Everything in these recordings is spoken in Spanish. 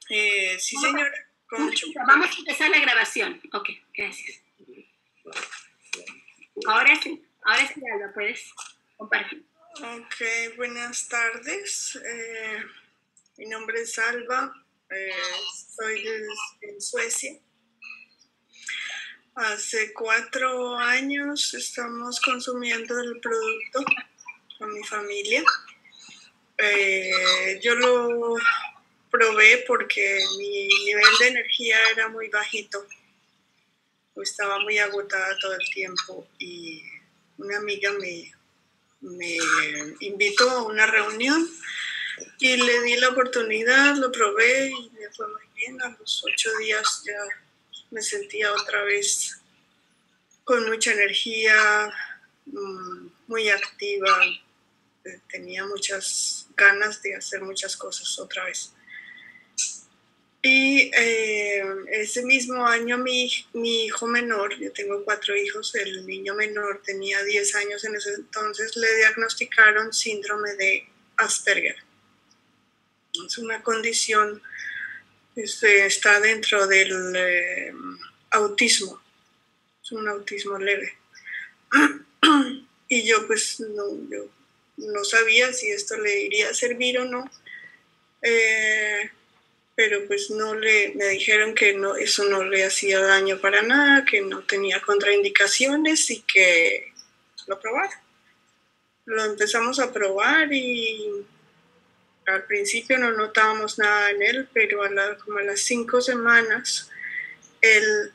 Sí, señora. Con mucho gusto. Vamos a empezar la grabación. Ok, gracias. Ahora sí, Alba, puedes compartir. Ok, buenas tardes. Mi nombre es Alba. Soy de Suecia. Hace 4 años estamos consumiendo el producto con mi familia. Yo lo probé porque mi nivel de energía era muy bajito. Estaba muy agotada todo el tiempo y una amiga me invitó a una reunión y le di la oportunidad, lo probé y me fue muy bien. A los 8 días ya me sentía otra vez con mucha energía, muy activa, tenía muchas ganas de hacer muchas cosas otra vez. Y ese mismo año mi hijo menor, yo tengo 4 hijos, el niño menor tenía 10 años en ese entonces, le diagnosticaron síndrome de Asperger. Es una condición, está dentro del autismo, es un autismo leve. Y yo pues no sabía si esto le iría a servir o no. Pero pues me dijeron que eso no le hacía daño para nada, que no tenía contraindicaciones y que lo probara. Lo empezamos a probar y al principio no notábamos nada en él, pero como a las 5 semanas él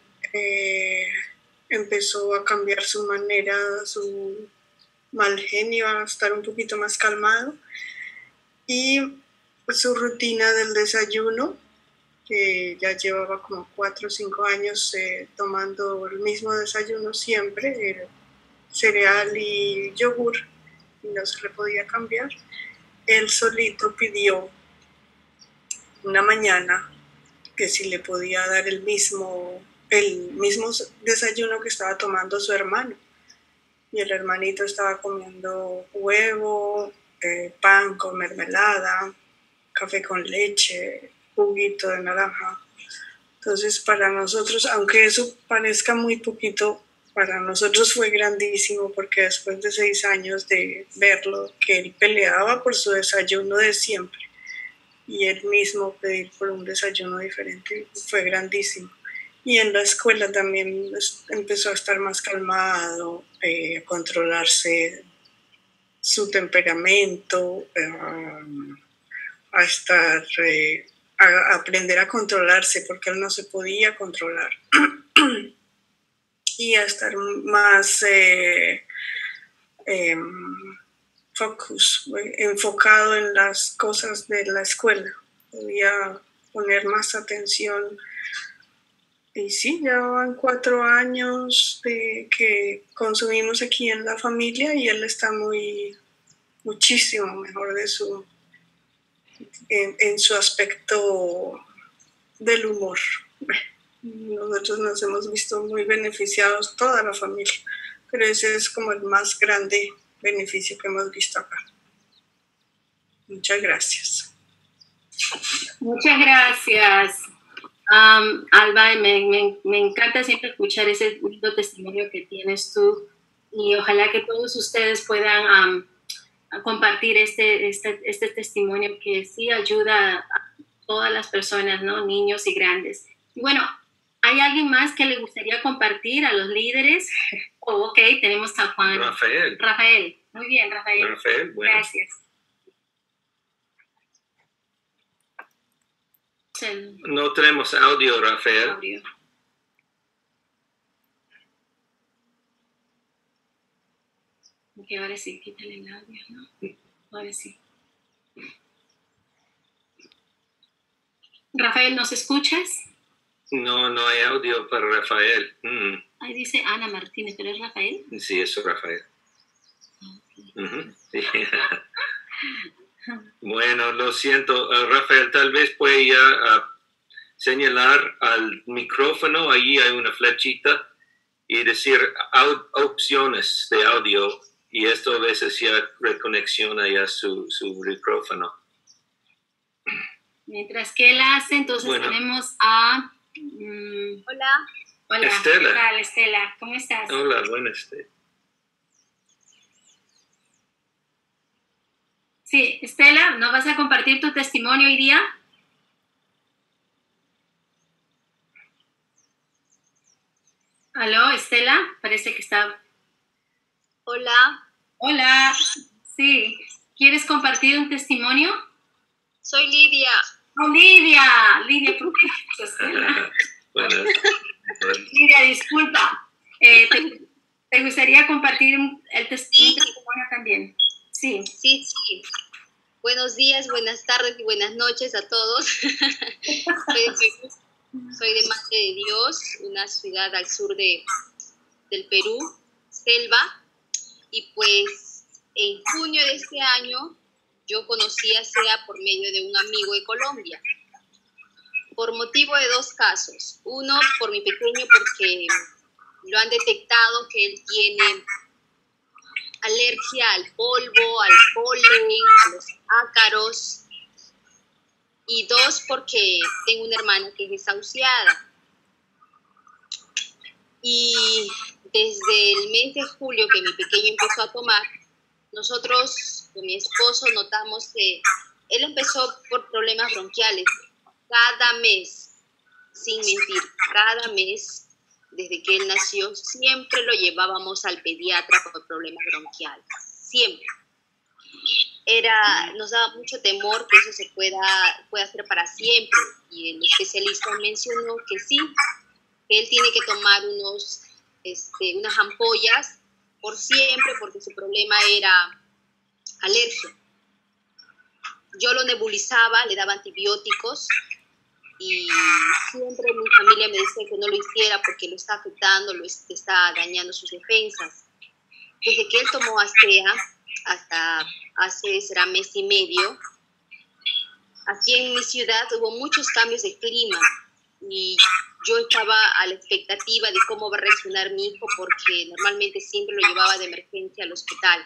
empezó a cambiar su manera, su mal genio, a estar un poquito más calmado, y su rutina del desayuno, que ya llevaba como 4 o 5 años tomando el mismo desayuno siempre, cereal y yogur, y no se le podía cambiar. Él solito pidió una mañana que si le podía dar el mismo desayuno que estaba tomando su hermano. Y el hermanito estaba comiendo huevo, pan con mermelada, café con leche, juguito de naranja. Entonces, para nosotros, aunque eso parezca muy poquito, para nosotros fue grandísimo, porque después de 6 años de verlo, que él peleaba por su desayuno de siempre y él mismo pedir por un desayuno diferente, fue grandísimo. Y en la escuela también empezó a estar más calmado, a controlarse su temperamento, a aprender a controlarse, porque él no se podía controlar, y a estar más enfocado en las cosas de la escuela. Podía poner más atención. Y sí, ya van 4 años de que consumimos aquí en la familia y él está muchísimo mejor en su aspecto del humor. Nosotros nos hemos visto muy beneficiados, toda la familia, pero ese es como el más grande beneficio que hemos visto acá. Muchas gracias. Muchas gracias, Alba. Me encanta siempre escuchar ese lindo testimonio que tienes tú, y ojalá que todos ustedes puedan compartir este testimonio, que sí ayuda a todas las personas, ¿no? Niños y grandes. Y bueno, ¿hay alguien más que le gustaría compartir a los líderes? Ok, tenemos a Juan. Rafael. Muy bien, Rafael. Bueno. Gracias. No tenemos audio, Rafael. Ok, ahora sí, quítale el audio, ¿no? Ahora sí. Rafael, ¿nos escuchas? No hay audio para Rafael. Ahí dice Ana Martínez, ¿pero es Rafael? Sí, eso es Rafael. Okay. Bueno, lo siento. Rafael, tal vez puede ya señalar al micrófono. Allí hay una flechita y decir opciones de audio, y esto a veces ya reconexiona ya su micrófono. Mientras que él hace, entonces Bueno. tenemos a... Hola. Hola, Estela. ¿qué tal, Estela? ¿Cómo estás? Hola, buenas. Sí, Estela, ¿no vas a compartir tu testimonio hoy día? ¿Aló, Estela? Parece que está... Hola. Hola, sí. ¿Quieres compartir un testimonio? Soy Lidia. ¡Oh, Lidia! Lidia, ¿por qué dices Estela? Buenas. Lidia, disculpa. ¿Te gustaría compartir un testimonio también? Sí. Sí. Buenos días, buenas tardes y buenas noches a todos. Soy de Madre de Dios, una ciudad al sur del Perú, Selva. Y pues en junio de este año yo conocí a SEA por medio de un amigo de Colombia, por motivo de 2 casos. Uno, por mi pequeño, porque lo han detectado que él tiene alergia al polvo, al polen, a los ácaros. Y 2, porque tengo una hermana que es desahuciada. Y desde el mes de julio que mi pequeño empezó a tomar, nosotros con mi esposo notamos que él empezó por problemas bronquiales. Cada mes, sin mentir, cada mes, desde que él nació, siempre lo llevábamos al pediatra por problemas bronquiales. Siempre. Nos daba mucho temor que eso se pueda hacer para siempre. Y el especialista mencionó que sí, que él tiene que tomar unas ampollas por siempre, porque su problema era alergia. Yo lo nebulizaba, le daba antibióticos y siempre mi familia me decía que no lo hiciera porque lo está afectando, lo está dañando sus defensas. Desde que él tomó Astea hasta hace será mes y medio, aquí en mi ciudad hubo muchos cambios de clima y yo estaba a la expectativa de cómo va a reaccionar mi hijo, porque normalmente siempre lo llevaba de emergencia al hospital.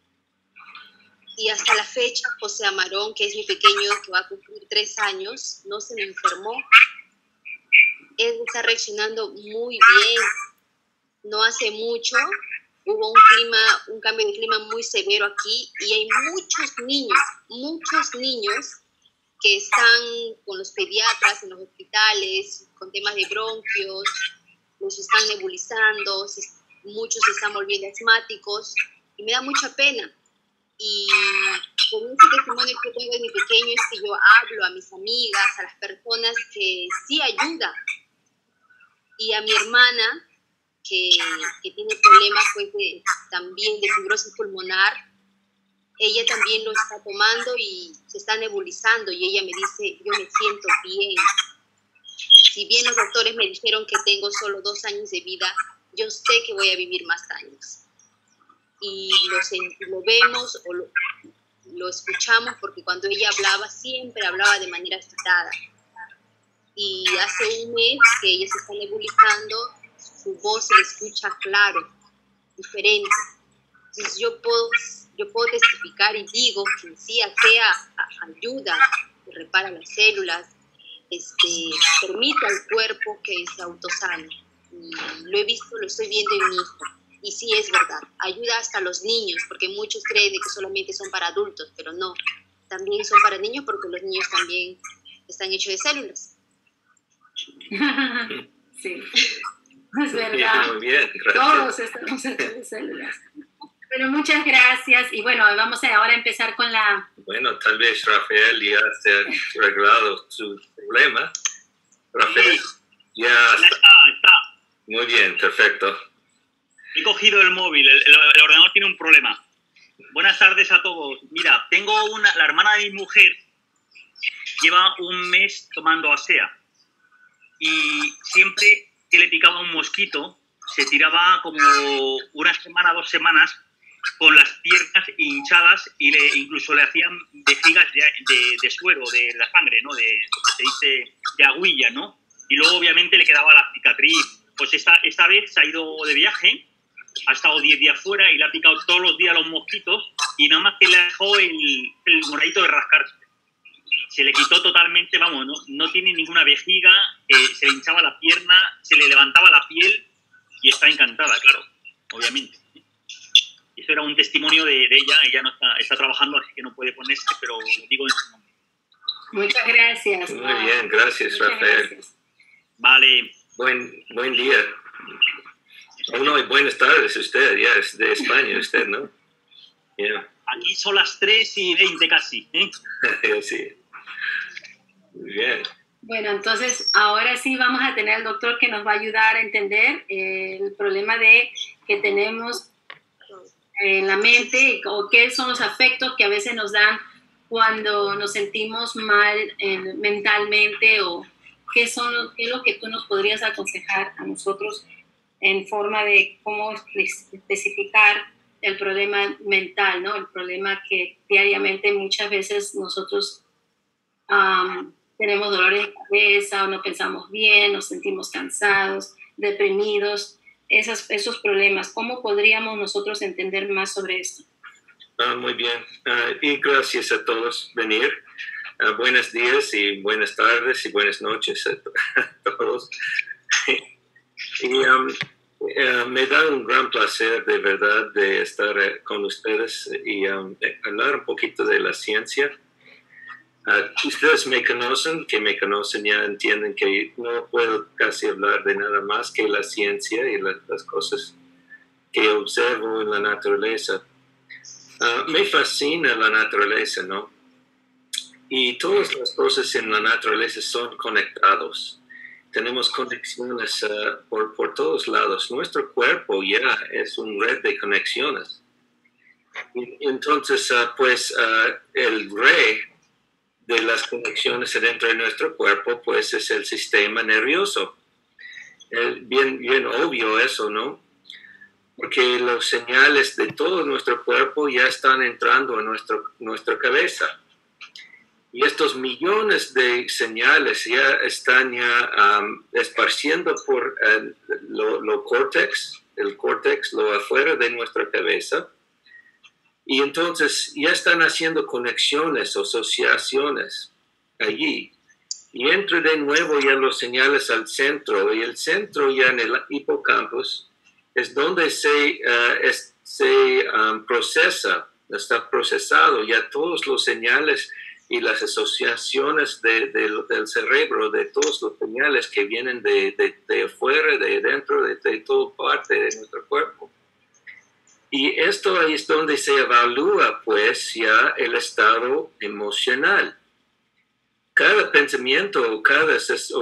Y hasta la fecha, José Amarón, que es mi pequeño, que va a cumplir 3 años, no se me enfermó. Él está reaccionando muy bien. No hace mucho hubo un cambio de clima muy severo aquí y hay muchos niños que están con los pediatras en los hospitales, con temas de bronquios, los están nebulizando, muchos se están volviendo asmáticos, y me da mucha pena. Y con este testimonio que tengo de mi pequeño es que yo hablo a mis amigas, a las personas, que sí ayuda. Y a mi hermana, que tiene problemas pues, también de fibrosis pulmonar, ella también lo está tomando y se está nebulizando, y ella me dice, yo me siento bien. Si bien los doctores me dijeron que tengo solo 2 años de vida, yo sé que voy a vivir más años. Y lo vemos o lo escuchamos, porque cuando ella hablaba, siempre hablaba de manera agitada. Y hace un mes que ella se está nebulizando, su voz se le escucha claro, diferente. Entonces yo puedo testificar y digo que sí, Astea ayuda, repara las células, permite al cuerpo que se autosane. Y lo he visto, lo estoy viendo en mi hijo. Y sí, es verdad, ayuda hasta a los niños, porque muchos creen que solamente son para adultos, pero no, también son para niños, porque los niños también están hechos de células. Sí, es verdad. Muy bien, gracias. Todos estamos hechos de células. Pero muchas gracias. Y bueno, vamos ahora a empezar con la... Bueno, tal vez Rafael ya se ha arreglado su problema. Rafael, ya está. Muy bien, perfecto. He cogido el móvil, el ordenador tiene un problema. Buenas tardes a todos. Mira, la hermana de mi mujer lleva un mes tomando Astea. Y siempre que le picaba un mosquito, se tiraba como 1 semana, 2 semanas, con las piernas hinchadas, y incluso le hacían vejigas de suero, de la sangre, ¿no? Se dice de agüilla, ¿no? Y luego obviamente le quedaba la cicatriz. Pues esta vez se ha ido de viaje, ha estado 10 días fuera y le ha picado todos los días los mosquitos, y nada más que le dejó el moradito de rascarse. se le quitó totalmente, vamos, no tiene ninguna vejiga, se le hinchaba la pierna, se le levantaba la piel y está encantada, claro, obviamente. Eso era un testimonio de ella no está trabajando, así que no puede ponerse, pero lo digo en su nombre. Muchas gracias. Muy bien, gracias, Muchas Rafael. gracias. Vale. Buen día. No, buenas tardes usted, ya es de España usted, ¿no? Yeah. Aquí son las 3:20 casi, ¿eh? Sí. Muy bien. Bueno, entonces ahora sí vamos a tener al doctor que nos va a ayudar a entender el problema que tenemos en la mente o qué son los afectos que a veces nos dan cuando nos sentimos mal mentalmente o qué es lo que tú nos podrías aconsejar a nosotros en forma de cómo especificar el problema mental, ¿no? El problema que diariamente muchas veces nosotros tenemos dolores de cabeza o no pensamos bien, nos sentimos cansados, deprimidos, esos problemas. ¿Cómo podríamos nosotros entender más sobre esto? Muy bien. Y gracias a todos por venir. Buenos días y buenas tardes y buenas noches a todos. Y me da un gran placer de verdad de estar con ustedes y hablar un poquito de la ciencia. Ustedes me conocen ya entienden que no puedo casi hablar de nada más que la ciencia y las cosas que observo en la naturaleza. Me fascina la naturaleza, ¿no? Y todas las cosas en la naturaleza son conectados. Tenemos conexiones por todos lados. Nuestro cuerpo ya es una red de conexiones. Y entonces, el rey de las conexiones dentro de nuestro cuerpo, pues es el sistema nervioso. Bien obvio eso, ¿no? Porque los señales de todo nuestro cuerpo ya están entrando en nuestra cabeza. Y estos millones de señales ya están esparciendo por el córtex, lo afuera de nuestra cabeza. Y entonces ya están haciendo conexiones, asociaciones allí. Y entra de nuevo ya los señales al centro. Y el centro ya en el hipocampus es donde se está procesado ya todos los señales y las asociaciones del cerebro, de todos los señales que vienen de afuera, de dentro, de toda parte de nuestro cuerpo. Y esto ahí es donde se evalúa, pues, ya el estado emocional. Cada pensamiento, cada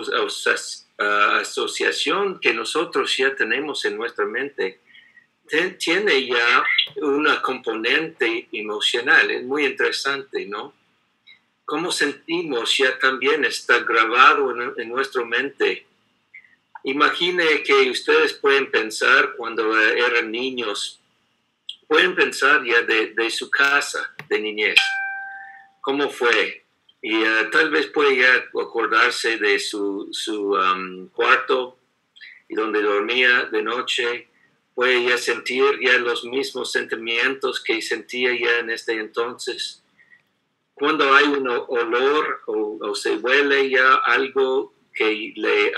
asociación que nosotros ya tenemos en nuestra mente tiene ya una componente emocional. Es muy interesante, ¿no? Cómo sentimos ya también está grabado en nuestra mente. Imagine que ustedes pueden pensar cuando eran niños, pueden pensar ya de su casa de niñez, cómo fue. Y tal vez puede ya acordarse de su cuarto y donde dormía de noche. Puede ya sentir ya los mismos sentimientos que sentía ya en este entonces. Cuando hay un olor o se huele ya algo que le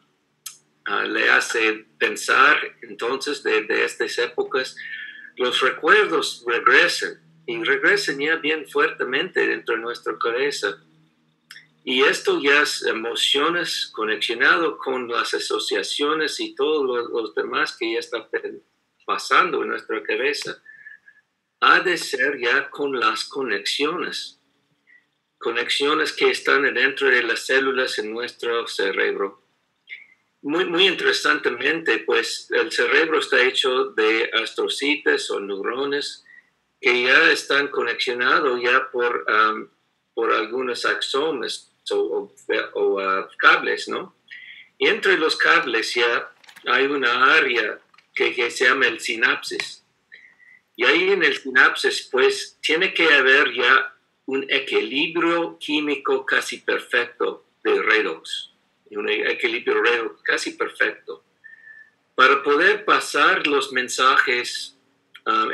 hace pensar entonces de estas épocas, los recuerdos regresan ya bien fuertemente dentro de nuestra cabeza. Y esto ya es emociones conexionado con las asociaciones y todos los demás que ya están pasando en nuestra cabeza. Ha de ser ya con las conexiones que están dentro de las células en nuestro cerebro. Muy interesantemente, pues el cerebro está hecho de astrocitos o neurones que ya están conexionados ya por algunos axones o cables, ¿no? Y entre los cables ya hay una área que se llama el sinapsis. Y ahí en el sinapsis, pues, tiene que haber ya un equilibrio químico casi perfecto de redox. Un equilibrio redox casi perfecto. Para poder pasar los mensajes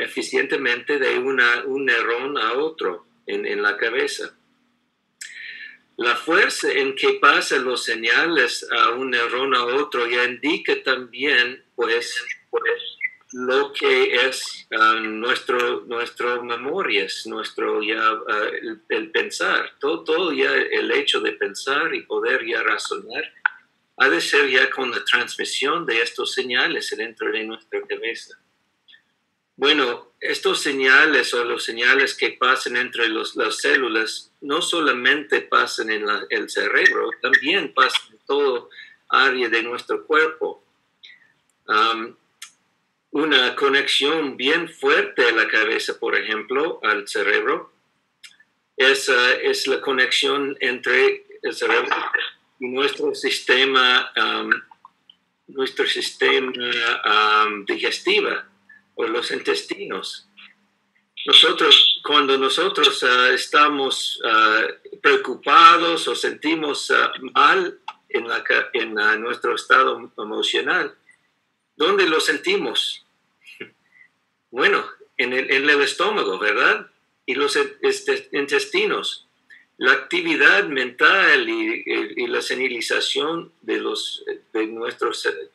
eficientemente de un neurón a otro en la cabeza. La fuerza en que pasan los señales a un neurón a otro ya indica también, pues lo que es nuestro memorias, nuestro ya el pensar, todo ya el hecho de pensar y poder ya razonar ha de ser ya con la transmisión de estos señales dentro de nuestra cabeza. Bueno, estos señales o los señales que pasan entre las células no solamente pasan en el cerebro, también pasan en todo área de nuestro cuerpo. Una conexión bien fuerte de la cabeza, por ejemplo, al cerebro, es la conexión entre el cerebro y nuestro sistema digestivo o los intestinos. Cuando nosotros estamos preocupados o sentimos mal en nuestro estado emocional, ¿dónde lo sentimos? Bueno, en el estómago, ¿verdad? Y los intestinos. La actividad mental y la señalización de nuestro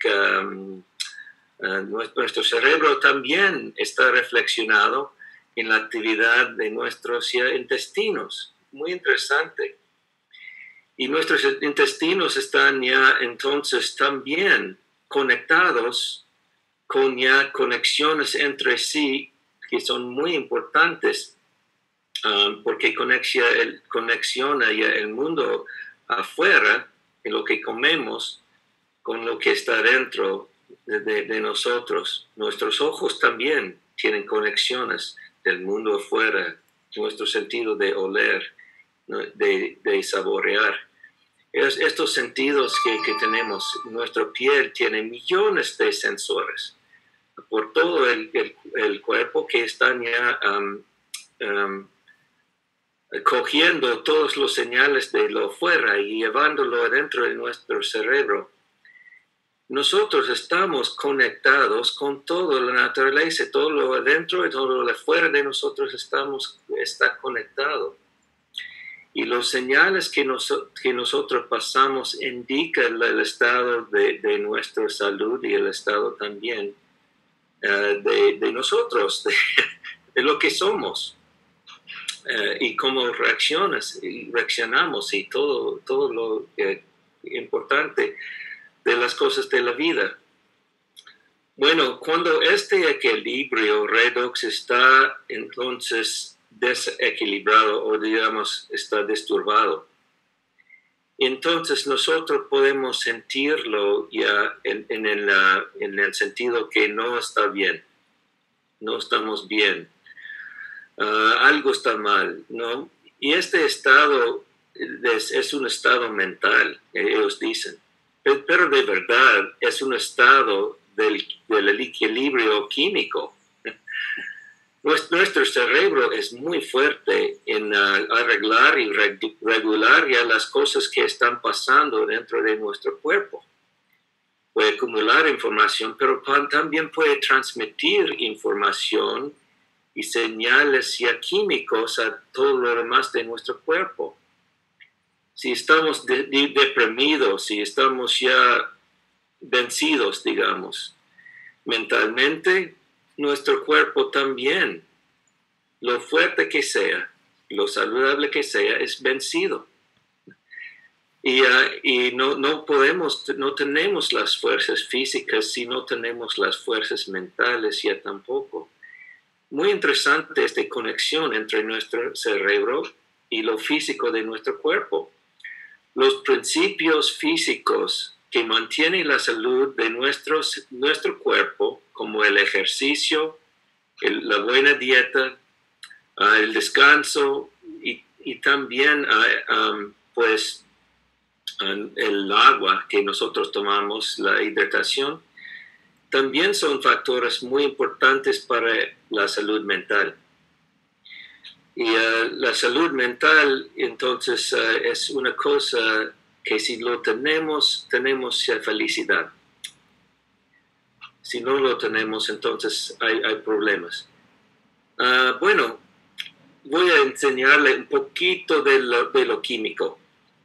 cerebro también está reflexionado en la actividad de nuestros intestinos. Muy interesante. Y nuestros intestinos están ya entonces también conectados con ya conexiones entre sí que son muy importantes porque conexiona ya el mundo afuera, en lo que comemos, con lo que está dentro de nosotros. Nuestros ojos también tienen conexiones del mundo afuera, nuestro sentido de oler, ¿no? de saborear. Estos sentidos que tenemos, nuestra piel tiene millones de sensores por todo el cuerpo que están ya cogiendo todos los señales de lo fuera y llevándolo adentro de nuestro cerebro. Nosotros estamos conectados con toda la naturaleza, todo lo adentro y todo lo afuera de nosotros está conectado. Y los señales que nosotros pasamos indican el estado de nuestra salud y el estado también de nosotros, de lo que somos. Y cómo reaccionamos y todo lo importante de las cosas de la vida. Bueno, cuando este equilibrio redox está entonces desequilibrado o digamos está disturbado, entonces nosotros podemos sentirlo ya en el sentido que no está bien, no estamos bien. Algo está mal, ¿no? Y este estado es un estado mental, ellos dicen, pero de verdad es un estado del equilibrio químico. Nuestro cerebro es muy fuerte en arreglar y regular ya las cosas que están pasando dentro de nuestro cuerpo. Puede acumular información, pero también puede transmitir información y señales ya químicos a todo lo demás de nuestro cuerpo. Si estamos deprimidos, si estamos ya vencidos, digamos, mentalmente, nuestro cuerpo también, lo fuerte que sea, lo saludable que sea, es vencido. Y no tenemos las fuerzas físicas si no tenemos las fuerzas mentales ya tampoco. Muy interesante esta conexión entre nuestro cerebro y lo físico de nuestro cuerpo. Los principios físicos que mantienen la salud de nuestro cuerpo, como el ejercicio, la buena dieta, el descanso y también pues el agua que nosotros tomamos, la hidratación, también son factores muy importantes para la salud mental. Y la salud mental, entonces, es una cosa que si lo tenemos felicidad. Si no lo tenemos, entonces hay problemas. Bueno, voy a enseñarle un poquito de lo químico.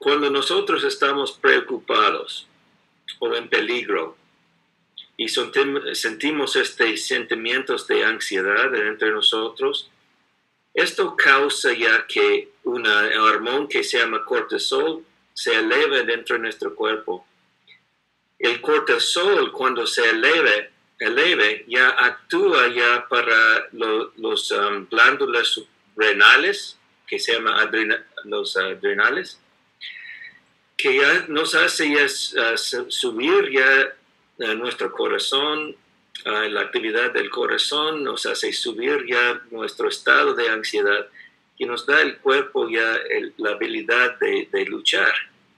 Cuando nosotros estamos preocupados o en peligro y sentimos estos sentimientos de ansiedad entre nosotros, esto causa ya que un hormona que se llama cortisol se eleve dentro de nuestro cuerpo. El cortisol, cuando se eleve ya actúa ya para los glándulas renales, que se llama los adrenales, que ya nos hace ya subir ya nuestro corazón, la actividad del corazón, nos hace subir ya nuestro estado de ansiedad y nos da el cuerpo ya la habilidad de luchar.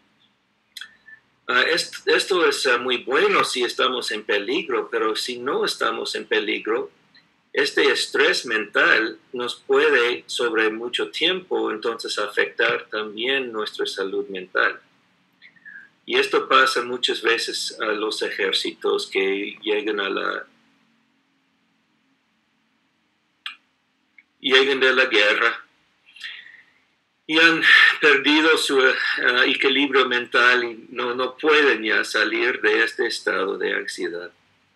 Esto es muy bueno si estamos en peligro, pero si no estamos en peligro, este estrés mental nos puede sobre mucho tiempo entonces afectar también nuestra salud mental. Y esto pasa muchas veces a los ejércitos que llegan de la guerra y han perdido su equilibrio mental y no pueden ya salir de este estado de ansiedad.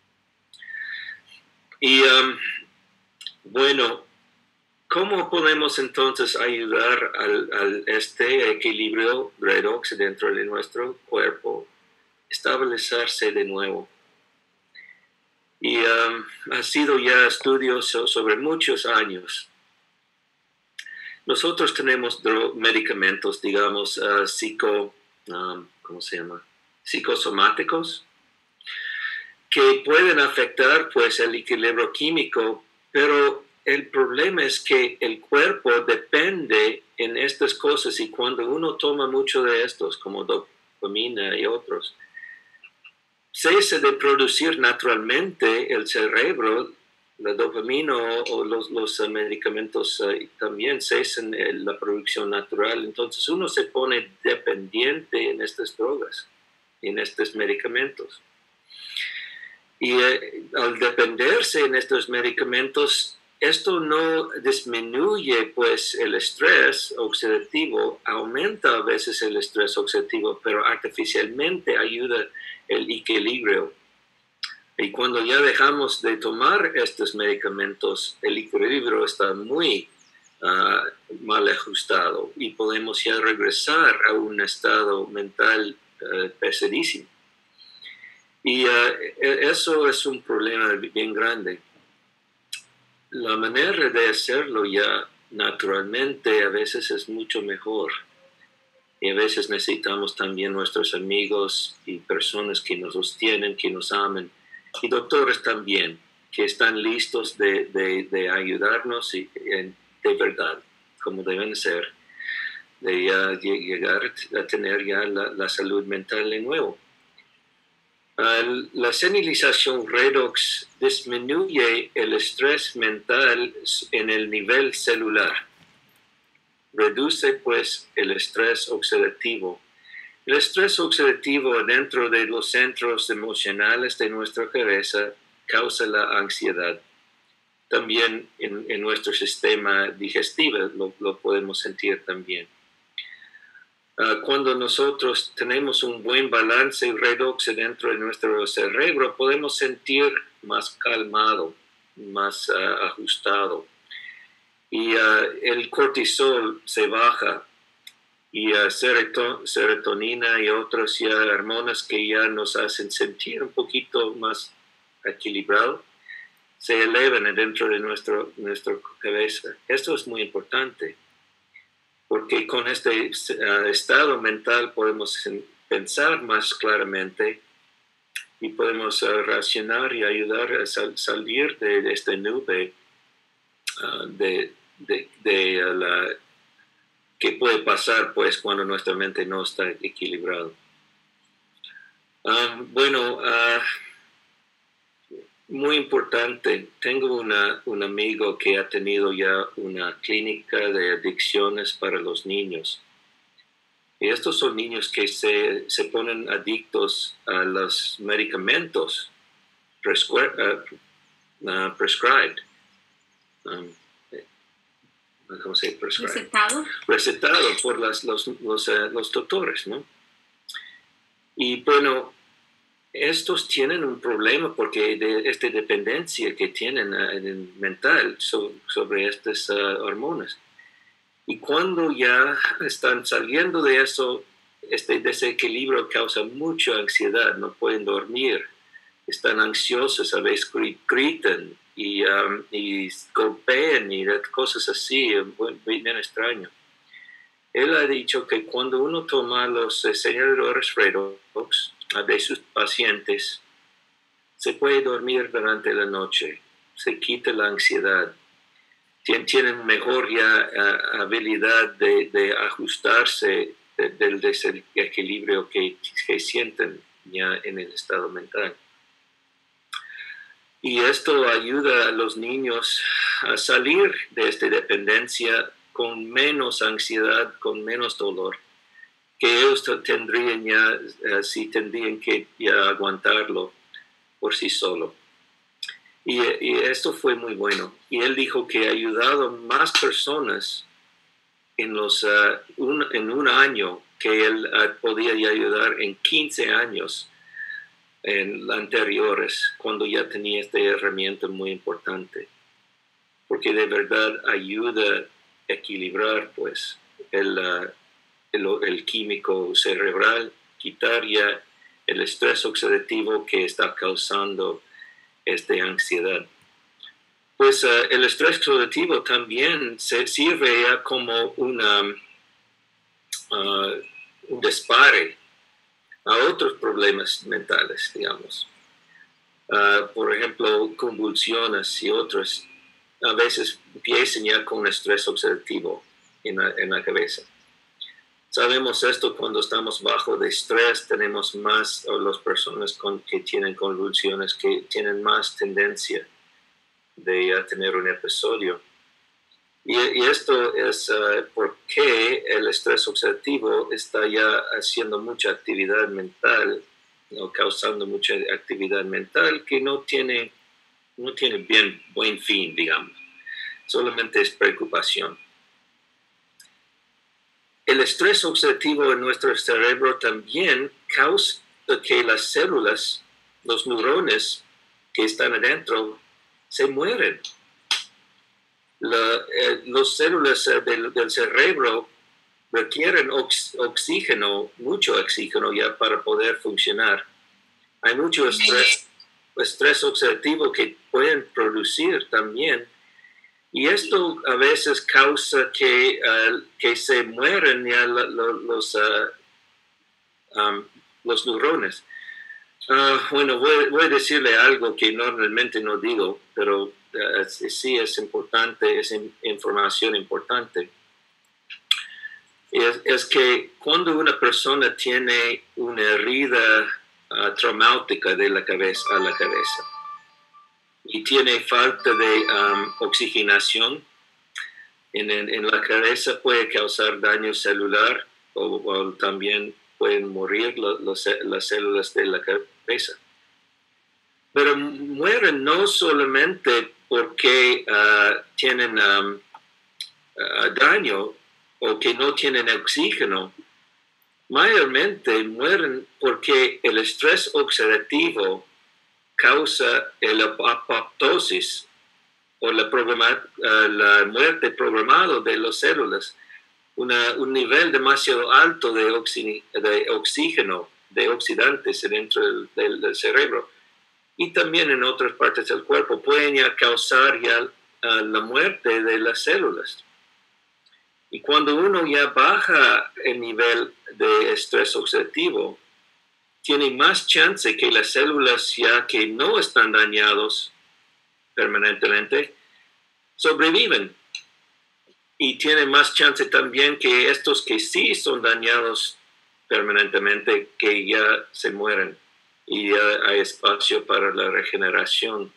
Y bueno, ¿cómo podemos entonces ayudar a este equilibrio redox dentro de nuestro cuerpo establecerse de nuevo? Y ha sido ya estudios sobre muchos años. Nosotros tenemos medicamentos, digamos, psicosomáticos, que pueden afectar pues el equilibrio químico, pero el problema es que el cuerpo depende en estas cosas y cuando uno toma mucho de estos, como dopamina y otros, cesa de producir naturalmente el cerebro, la dopamina o los medicamentos también cesan la producción natural. Entonces uno se pone dependiente en estas drogas, en estos medicamentos. Y al dependerse en estos medicamentos, esto no disminuye pues el estrés oxidativo, aumenta a veces el estrés oxidativo, pero artificialmente ayuda el equilibrio. Y cuando ya dejamos de tomar estos medicamentos, el equilibrio está muy mal ajustado y podemos ya regresar a un estado mental pesadísimo. Y eso es un problema bien grande. La manera de hacerlo ya naturalmente a veces es mucho mejor. Y a veces necesitamos también nuestros amigos y personas que nos sostienen, que nos amen. Y doctores también, que están listos de ayudarnos y, de verdad, como deben ser, de ya llegar a tener ya la salud mental de nuevo. La senilización redox disminuye el estrés mental en el nivel celular. Reduce pues el estrés oxidativo. El estrés oxidativo dentro de los centros emocionales de nuestra cabeza causa la ansiedad. También en nuestro sistema digestivo lo podemos sentir también. Cuando nosotros tenemos un buen balance redox dentro de nuestro cerebro, podemos sentir más calmado, más ajustado. Y el cortisol se baja y serotonina y otras ya hormonas que ya nos hacen sentir un poquito más equilibrado se elevan dentro de nuestra cabeza. Esto es muy importante porque con este estado mental podemos pensar más claramente y podemos racionar y ayudar a salir de esta nube que puede pasar pues cuando nuestra mente no está equilibrada. Muy importante, tengo un amigo que ha tenido ya una clínica de adicciones para los niños. Y estos son niños que se ponen adictos a los medicamentos prescribed. ¿cómo se dice? Recetado por los doctores, ¿no? Y bueno, estos tienen un problema porque de esta dependencia que tienen mental sobre estas hormonas. Y cuando ya están saliendo de eso, este desequilibrio causa mucha ansiedad, no pueden dormir, están ansiosos, a veces gritan y golpean y cosas así, bien extraño. Él ha dicho que cuando uno toma los aceleradores redox de sus pacientes, se puede dormir durante la noche, se quita la ansiedad, tienen mejor ya habilidad de ajustarse del desequilibrio que sienten ya en el estado mental. Y esto ayuda a los niños a salir de esta dependencia con menos ansiedad, con menos dolor, que ellos tendrían que ya aguantarlo por sí solo. Y esto fue muy bueno. Y él dijo que ha ayudado a más personas en un año que él podía ya ayudar en 15 años en anteriores, cuando ya tenía esta herramienta muy importante. Porque de verdad ayuda a equilibrar pues, el químico cerebral, quitar ya el estrés oxidativo que está causando esta ansiedad. Pues el estrés oxidativo también se sirve ya como un dispare a otros problemas mentales, digamos. Por ejemplo, convulsiones y otros, a veces empiezan ya con estrés oxidativo en la cabeza. Sabemos esto cuando estamos bajo de estrés, tenemos más, o las personas que tienen convulsiones, que tienen más tendencia de tener un episodio. Y esto es porque el estrés oxidativo está ya haciendo mucha actividad mental, ¿no? Causando mucha actividad mental que no tiene buen fin, digamos. Solamente es preocupación. El estrés oxidativo en nuestro cerebro también causa que las células, los neurones que están adentro, se mueren. Las células del cerebro requieren oxígeno, mucho oxígeno ya para poder funcionar. Hay mucho estrés oxidativo que pueden producir también. Y esto a veces causa que se mueren ya los neurones. Bueno, voy a decirle algo que normalmente no digo, pero sí es importante, es información importante. Es que cuando una persona tiene una herida traumática de la cabeza a la cabeza y tiene falta de oxigenación en la cabeza, puede causar daño celular o también pueden morir las células de la cabeza. Pero mueren no solamente porque tienen daño o que no tienen oxígeno, mayormente mueren porque el estrés oxidativo causa la apoptosis o la muerte programada de las células, un nivel demasiado alto de oxígeno, de oxidantes dentro del cerebro y también en otras partes del cuerpo pueden ya causar ya la muerte de las células. Y cuando uno ya baja el nivel de estrés oxidativo, tiene más chance que las células ya que no están dañadas permanentemente sobreviven. Y tiene más chance también que estos que sí son dañados permanentemente, que ya se mueren. Y ya hay espacio para la regeneración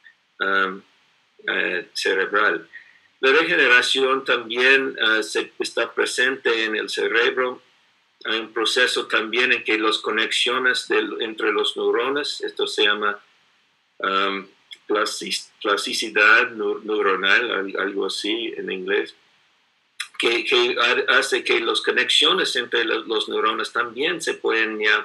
cerebral. La regeneración también está presente en el cerebro. Hay un proceso también en que las conexiones entre los neurones, esto se llama plasticidad neuronal, algo así en inglés, que hace que las conexiones entre los neuronas también se pueden ya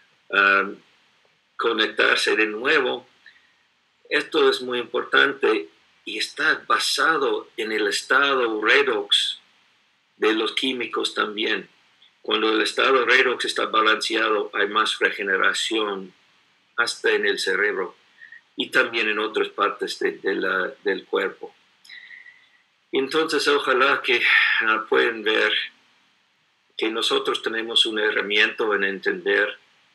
conectarse de nuevo. Esto es muy importante y está basado en el estado redox de los químicos también. Cuando el estado redox está balanceado, hay más regeneración hasta en el cerebro y también en otras partes del cuerpo. Entonces, ojalá que puedan ver que nosotros tenemos una herramienta en entender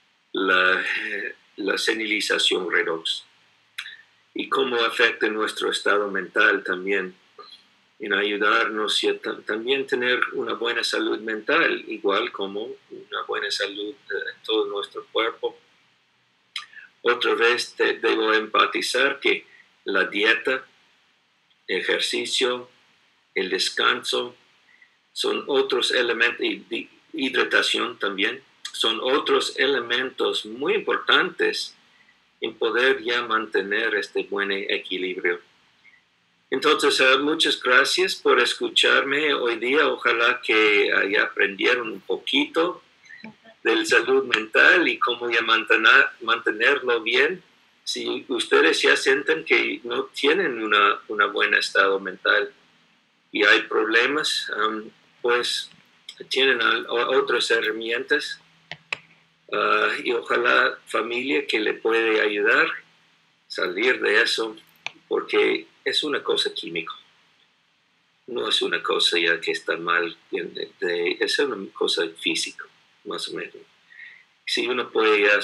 la senilización redox y cómo afecta nuestro estado mental también, en ayudarnos y también tener una buena salud mental, igual como una buena salud en todo nuestro cuerpo. Otra vez debo enfatizar que la dieta, ejercicio, el descanso son otros elementos, y hidratación también, son otros elementos muy importantes en poder ya mantener este buen equilibrio. Entonces, muchas gracias por escucharme hoy día. Ojalá que ya aprendieron un poquito de salud mental y cómo ya mantenerlo bien. Si ustedes ya sienten que no tienen una buen estado mental y hay problemas, pues tienen otras herramientas y ojalá familia que le puede ayudar a salir de eso, porque es una cosa química, no es una cosa ya que está mal, es una cosa física, más o menos. Si uno puede ya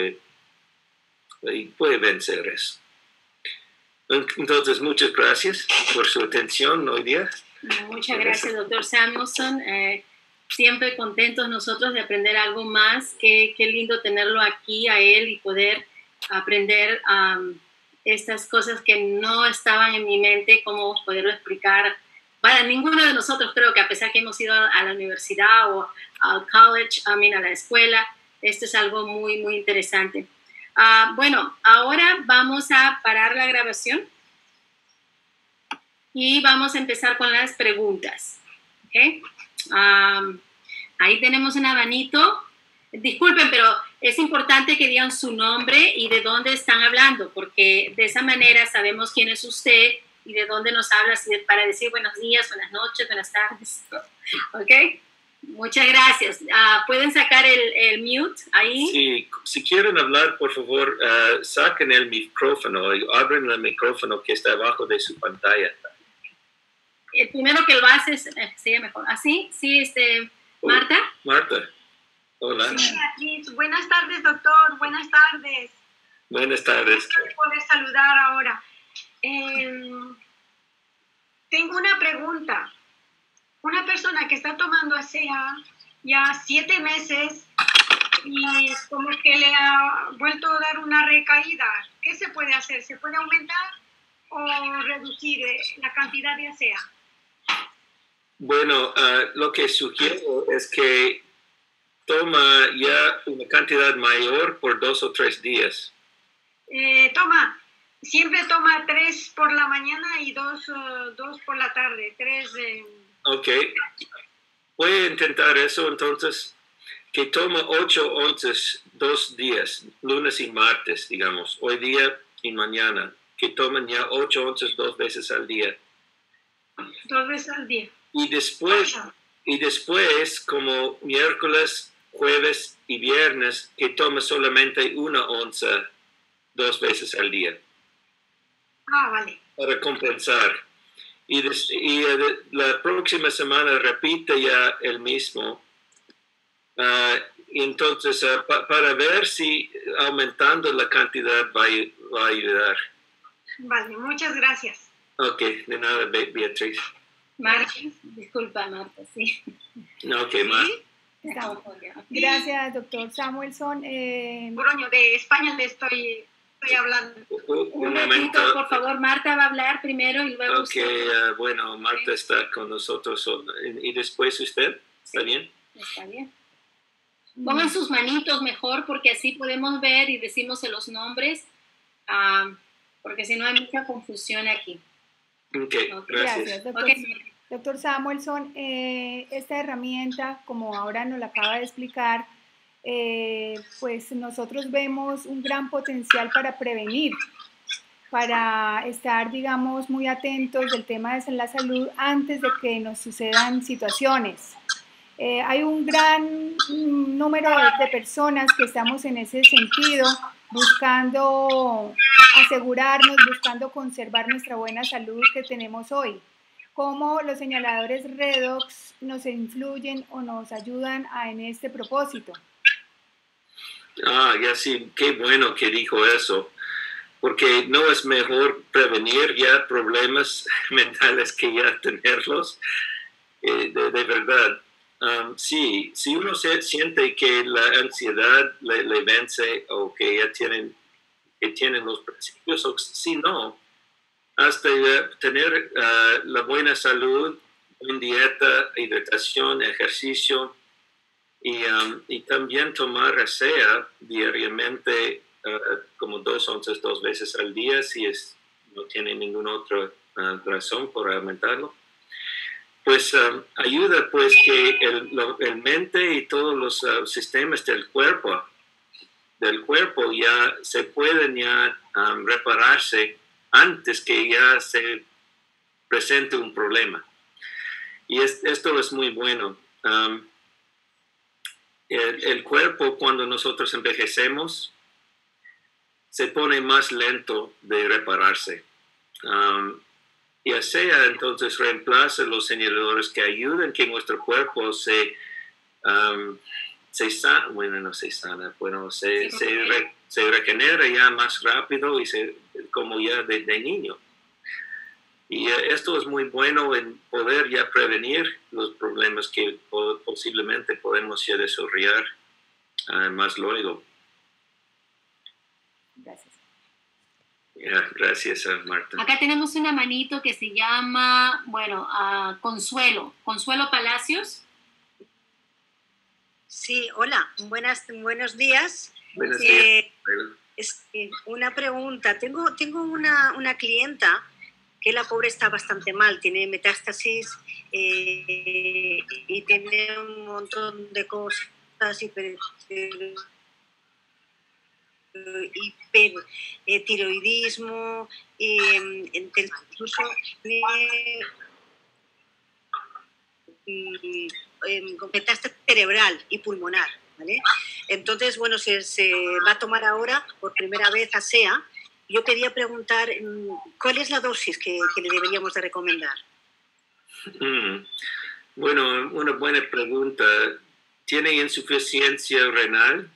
puede vencer eso. Entonces, muchas gracias por su atención hoy día. Muchas gracias, doctor Samuelson. Siempre contentos nosotros de aprender algo más. Qué lindo tenerlo aquí a él y poder aprender estas cosas que no estaban en mi mente, cómo poderlo explicar. Para ninguno de nosotros creo que a pesar que hemos ido a la universidad o al college, a la escuela, esto es algo muy, muy interesante. Bueno, ahora vamos a parar la grabación y vamos a empezar con las preguntas. ¿Okay? Ahí tenemos un abanico. Disculpen, pero es importante que digan su nombre y de dónde están hablando, porque de esa manera sabemos quién es usted y de dónde nos habla, para decir buenos días, buenas noches, buenas tardes. ¿Ok? Muchas gracias. ¿Pueden sacar el mute ahí? Sí, si quieren hablar, por favor, saquen el micrófono, abren el micrófono que está abajo de su pantalla. El primero que lo hace sería mejor. ¿Así? Sí, Marta. Marta. Hola. Sí, Beatriz. Buenas tardes, doctor. Buenas tardes. Buenas tardes. Gracias por poder saludar ahora. Tengo una pregunta. Una persona que está tomando ASEA ya 7 meses y como que le ha vuelto a dar una recaída, ¿qué se puede hacer? ¿Se puede aumentar o reducir la cantidad de ASEA? Bueno, lo que sugiero es que toma ya una cantidad mayor por 2 o 3 días. Siempre toma 3 por la mañana y 2 por la tarde. 3. Ok. Voy a intentar eso entonces, que toma 8 onzas 2 días, lunes y martes, digamos, hoy día y mañana, que toman ya 8 onzas 2 veces al día. 2 veces al día. Y después, como miércoles, jueves y viernes, que toma solamente 1 onza 2 veces al día. Vale. Para compensar. Y la próxima semana repite ya el mismo. Entonces, para ver si aumentando la cantidad va a ayudar. Vale, muchas gracias. Ok, de nada, Beatriz. Marta, disculpa, Marta, sí. Ok, Marta. Gracias, doctor Samuelson. Boroño, de España le estoy hablando. Un momentito, por favor. Marta va a hablar primero y luego usted. Bueno, Marta está con nosotros. ¿Y después usted? ¿Está bien? Está bien. Pongan sus manitos mejor porque así podemos ver y decimos los nombres, porque si no hay mucha confusión aquí. Ok, gracias. Doctor. Okay. Doctor Samuelson, esta herramienta, como ahora nos la acaba de explicar, pues nosotros vemos un gran potencial para prevenir, para estar, digamos, muy atentos del tema de la salud antes de que nos sucedan situaciones. Hay un gran número de personas que estamos en ese sentido, buscando asegurarnos, buscando conservar nuestra buena salud que tenemos hoy. ¿Cómo los señaladores redox nos influyen o nos ayudan en este propósito? Ya sí, qué bueno que dijo eso, porque no es mejor prevenir ya problemas mentales que ya tenerlos, de verdad. Sí, si uno siente que la ansiedad le vence o que ya tienen los principios, o si no, hasta tener la buena salud, buena dieta, hidratación, ejercicio y también tomar ASEA diariamente como 2 onzas 2 veces al día si no tiene ninguna otra razón por aumentarlo. Pues ayuda pues que el mente y todos los sistemas del cuerpo ya se pueden ya repararse antes que ya se presente un problema. Y esto es muy bueno. El cuerpo, cuando nosotros envejecemos, se pone más lento de repararse. Y ASEA entonces reemplaza los señaladores que ayudan que nuestro cuerpo se regenera ya más rápido y como ya de niño. Y esto es muy bueno en poder ya prevenir los problemas que posiblemente podemos ya desarrollar más luego. Gracias. Gracias, Marta. Acá tenemos una manito que se llama, Consuelo. Consuelo Palacios. Sí, hola, buenos días. Buenos días. Una pregunta. Tengo una clienta que la pobre está bastante mal, tiene metástasis y tiene un montón de cosas, hipertiroidismo, incluso metástasis cerebral y pulmonar, ¿vale? Entonces, bueno, se va a tomar ahora por primera vez ASEA. Yo quería preguntar, ¿cuál es la dosis que le deberíamos de recomendar? Bueno, una buena pregunta. ¿Tiene insuficiencia renal?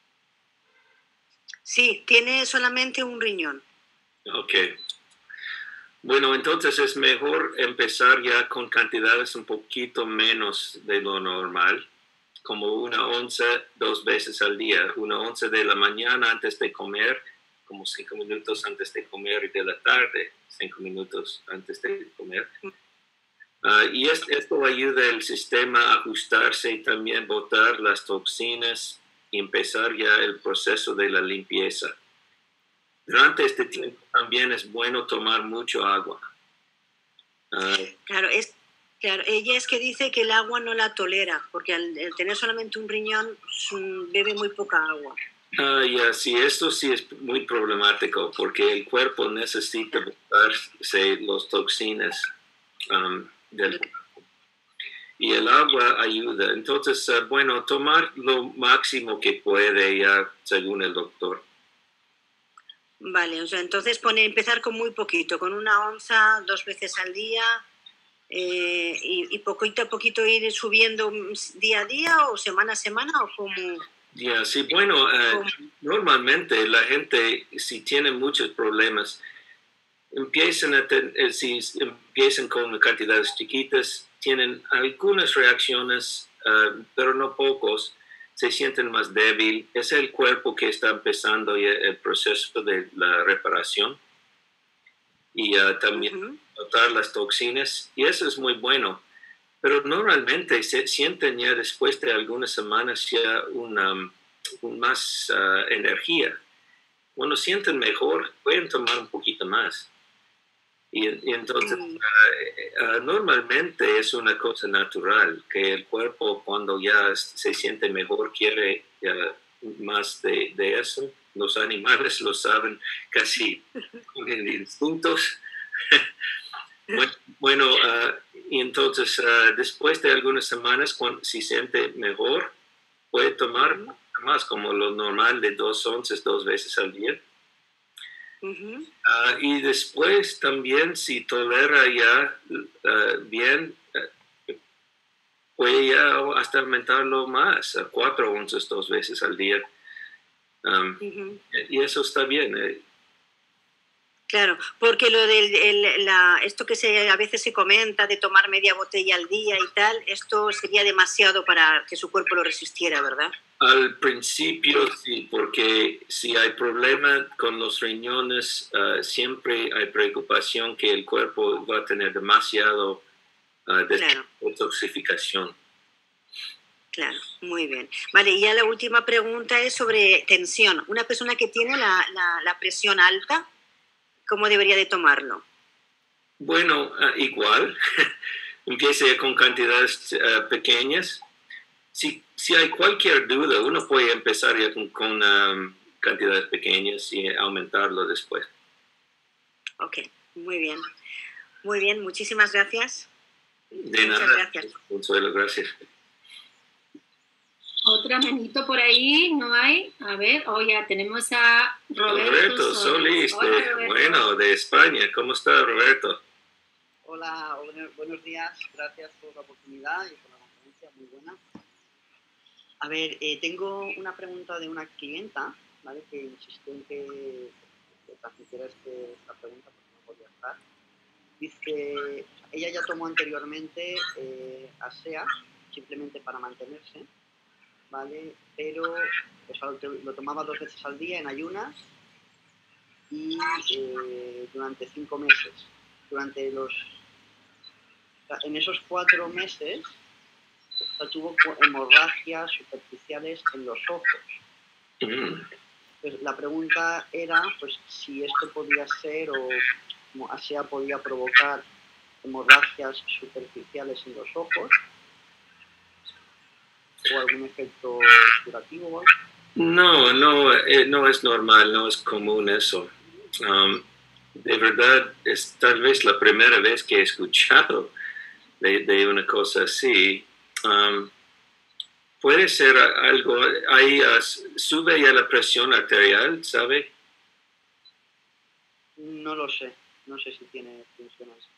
Sí, tiene solamente un riñón. Ok. Bueno, entonces es mejor empezar ya con cantidades un poquito menos de lo normal, como 1 onza 2 veces al día. 1 onza de la mañana antes de comer, como 5 minutos antes de comer, y de la tarde, 5 minutos antes de comer. Y esto ayuda al sistema a ajustarse y también botar las toxinas y empezar ya el proceso de la limpieza. Durante este tiempo también es bueno tomar mucho agua. Claro, ella es que dice que el agua no la tolera, porque al tener solamente un riñón bebe muy poca agua. Sí, esto sí es muy problemático porque el cuerpo necesita botarse las toxinas del cuerpo. Y el agua ayuda. Entonces, bueno, tomar lo máximo que puede ya según el doctor. Vale, o sea, entonces empezar con muy poquito, con 1 onza 2 veces al día y poquito a poquito ir subiendo día a día o semana a semana o como... Sí, bueno, normalmente la gente, si tiene muchos problemas, empiezan con cantidades chiquitas, tienen algunas reacciones, pero no pocos, se sienten más débil. Es el cuerpo que está empezando ya el proceso de la reparación y también notar las toxinas, y eso es muy bueno. Pero normalmente se sienten ya después de algunas semanas ya más energía. Cuando sienten mejor, pueden tomar un poquito más. Y entonces, normalmente es una cosa natural, que el cuerpo cuando ya se siente mejor quiere más de eso. Los animales lo saben casi en instintos. Bueno, y entonces después de algunas semanas, si siente mejor, puede tomar más, como lo normal de 2 onzas 2 veces al día. Y después también, si tolera ya bien, puede ya hasta aumentarlo más, a 4 onzas 2 veces al día. Y eso está bien. Claro, porque lo esto que a veces se comenta de tomar media botella al día y tal, esto sería demasiado para que su cuerpo lo resistiera, ¿verdad? Al principio sí, porque si hay problema con los riñones, siempre hay preocupación que el cuerpo va a tener demasiado detoxificación. Claro, muy bien. Vale, y ya la última pregunta es sobre tensión. Una persona que tiene la presión alta, ¿cómo debería de tomarlo? Bueno, igual, empiece con cantidades pequeñas. Si hay cualquier duda, uno puede empezar ya con cantidades pequeñas y aumentarlo después. Ok, muy bien. Muy bien, muchísimas gracias. De nada. Muchas gracias. Consuelo, gracias. Otra manito por ahí, ¿no hay? A ver, ya tenemos a Roberto Solís, Roberto. Bueno, de España. ¿Cómo está, Roberto? Hola, buenos días. Gracias por la oportunidad y por la conferencia, muy buena. A ver, tengo una pregunta de una clienta, ¿vale? Que insistió en que transmitiera esta pregunta porque no podía estar. Dice, ella ya tomó anteriormente ASEA, simplemente para mantenerse, ¿vale? Pero lo tomaba 2 veces al día en ayunas y durante 5 meses. En esos 4 meses tuvo hemorragias superficiales en los ojos. Pues la pregunta era pues, si esto podía ser o como ASEA podía provocar hemorragias superficiales en los ojos o algún efecto curativo o algo. No es normal, no es común eso. De verdad, es tal vez la primera vez que he escuchado de una cosa así. Puede ser algo, ahí sube ya la presión arterial, ¿sabe? No lo sé, no sé si tiene función así.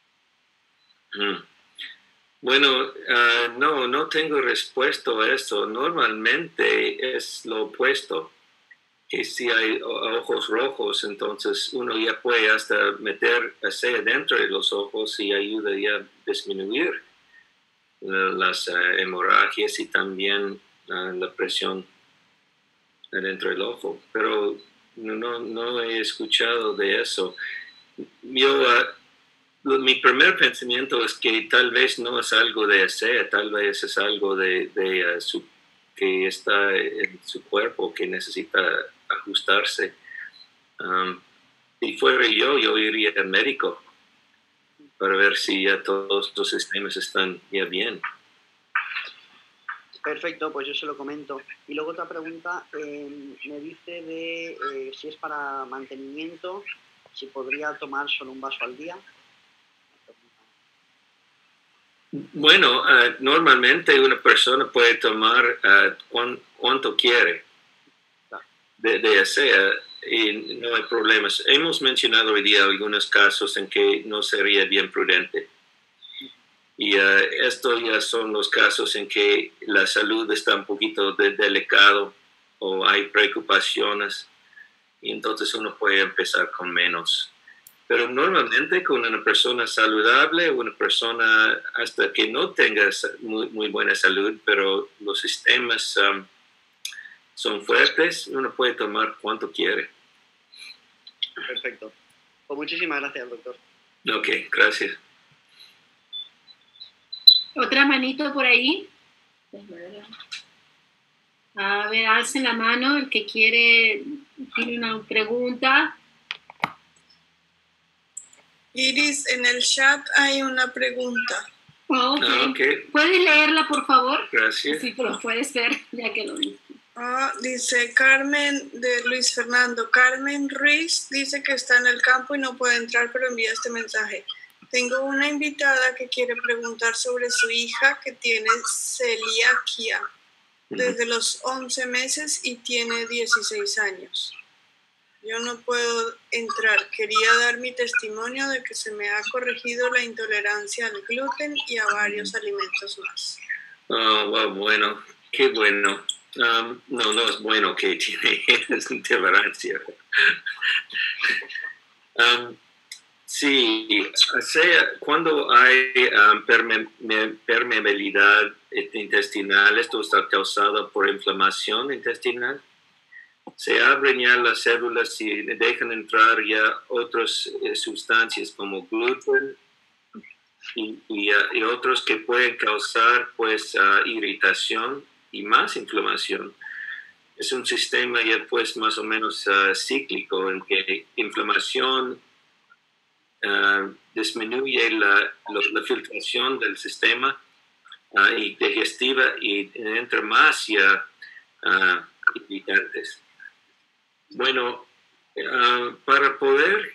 Bueno, no tengo respuesta a eso. Normalmente es lo opuesto, que si hay ojos rojos, entonces uno ya puede hasta meter ASEA dentro de los ojos y ayuda ya a disminuir las hemorragias y también la presión dentro del ojo. Pero no he escuchado de eso. Mi primer pensamiento es que tal vez no es algo de ASEA, tal vez es algo que está en su cuerpo, que necesita ajustarse. Si fuera yo iría al médico para ver si ya todos los sistemas están ya bien. Perfecto, pues yo se lo comento. Y luego otra pregunta, me dice de si es para mantenimiento, si podría tomar solo un vaso al día. Bueno, normalmente una persona puede tomar cuanto quiere de ASEA y no hay problemas. Hemos mencionado hoy día algunos casos en que no sería bien prudente. Y estos ya son los casos en que la salud está un poquito delicado o hay preocupaciones y entonces uno puede empezar con menos. Pero normalmente con una persona saludable, una persona hasta que no tenga muy buena salud, pero los sistemas son fuertes, uno puede tomar cuanto quiere. Perfecto. Pues muchísimas gracias, doctor. Ok, gracias. ¿Otra manito por ahí? A ver, alcen la mano el que tiene una pregunta. Iris, en el chat hay una pregunta. Oh, okay. Okay. ¿Puedes leerla, por favor? Gracias. Sí, pero puedes ver, ya que lo viste. Dice Carmen de Luis Fernando. Carmen Ruiz dice que está en el campo y no puede entrar, pero envía este mensaje. Tengo una invitada que quiere preguntar sobre su hija que tiene celiaquia desde los 11 meses y tiene 16 años. Yo no puedo entrar. Quería dar mi testimonio de que se me ha corregido la intolerancia al gluten y a varios alimentos más. Oh, wow, bueno, qué bueno. No es bueno que tiene intolerancia. Sí, o sea, cuando hay permeabilidad intestinal, esto está causado por inflamación intestinal. Se abren ya las células y dejan entrar ya otras sustancias como gluten y otros que pueden causar pues irritación y más inflamación. Es un sistema ya pues más o menos cíclico en que inflamación disminuye la filtración del sistema y digestiva y entra más ya irritantes. Bueno, para poder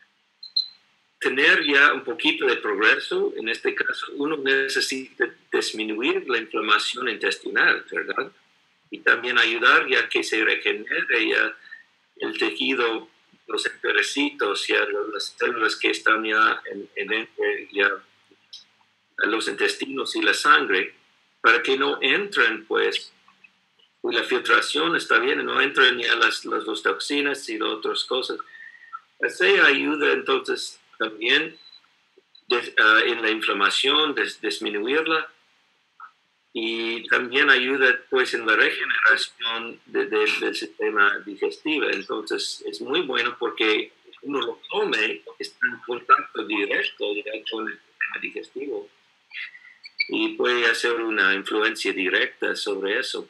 tener ya un poquito de progreso, en este caso uno necesita disminuir la inflamación intestinal, ¿verdad? Y también ayudar ya que se regenere ya el tejido, los enterocitos, ya las células que están ya entre ya los intestinos y la sangre, para que no entren pues la filtración está bien, no entran ya las toxinas y otras cosas. Esa ayuda entonces también en la inflamación, disminuirla, y también ayuda pues en la regeneración del sistema digestivo. Entonces es muy bueno porque uno lo come, está en contacto directo con el sistema digestivo y puede hacer una influencia directa sobre eso.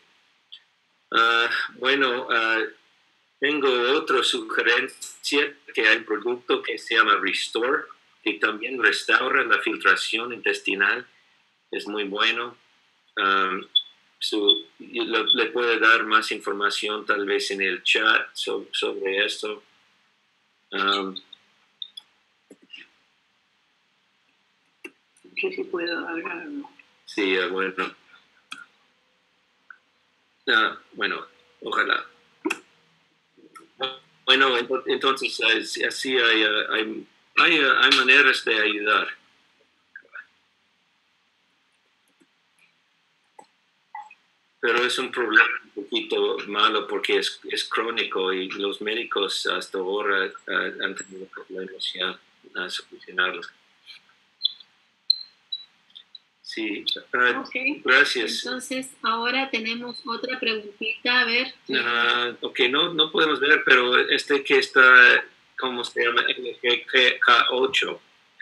Tengo otra sugerencia, que hay un producto que se llama Restore, que también restaura la filtración intestinal. Es muy bueno. Le puedo dar más información tal vez en el chat sobre esto. ¿Qué se puede hablar? Sí, bueno. Bueno, ojalá. Bueno, entonces así hay maneras de ayudar. Pero es un problema un poquito malo porque es crónico y los médicos hasta ahora han tenido problemas ya a solucionarlo. Sí, okay. Gracias. Entonces, ahora tenemos otra preguntita, a ver. Ok, no podemos ver, pero que está, ¿cómo se llama? K8.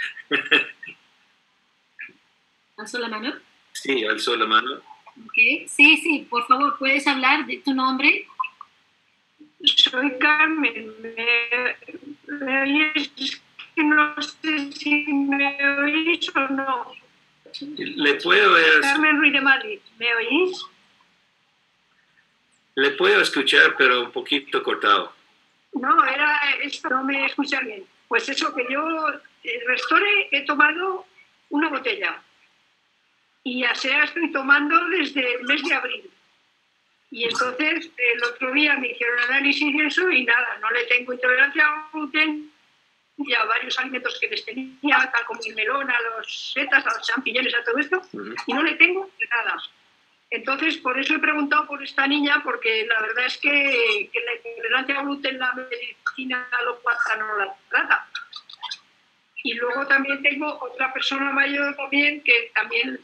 ¿Alzó la mano? Sí, alzó la mano. Okay. Sí, por favor, ¿puedes hablar de tu nombre? Soy Carmen. ¿Me oyes? No sé si me oís o no. Le puedo ver. Carmen Ruiz de Madrid, ¿me oís? Le puedo escuchar, pero un poquito cortado. No, esto no me escucha bien. Pues eso, que yo, Restore, he tomado una botella. Y ASEA estoy tomando desde el mes de abril. Y entonces, el otro día me hicieron análisis y eso, y nada, no le tengo intolerancia al gluten y a varios alimentos que les tenía, tal como el melón, a los setas, a los champiñones, a todo esto, y no le tengo nada. Entonces, por eso he preguntado por esta niña, porque la verdad es que la intolerancia al gluten, la medicina alópata no la trata. Y luego también tengo otra persona mayor también, que también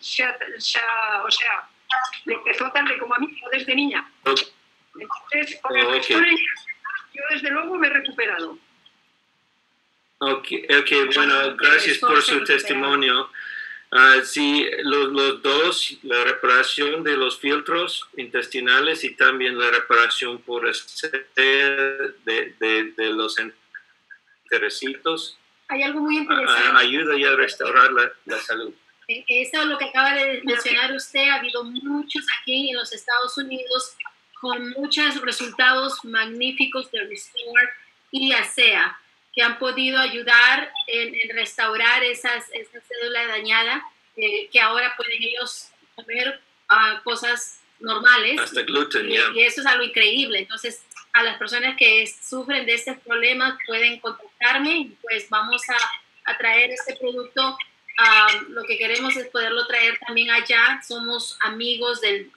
le empezó tarde como a mí, no desde niña. Entonces, con el Restore, yo desde luego me he recuperado. Okay, bueno, gracias por su testimonio. Sí, los dos, la reparación de los filtros intestinales y también la reparación por de los enterocitos, hay algo muy interesante. Ayuda ya a restaurar la salud. Eso es lo que acaba de mencionar usted. Ha habido muchos aquí en los Estados Unidos con muchos resultados magníficos de Restore y ASEA, que han podido ayudar en restaurar esa cédula dañada, que ahora pueden ellos comer cosas normales. Hasta gluten, ya. Y eso es algo increíble. Entonces, a las personas que sufren de estos problemas pueden contactarme y pues vamos a traer este producto. Lo que queremos es poderlo traer también allá. Somos amigos del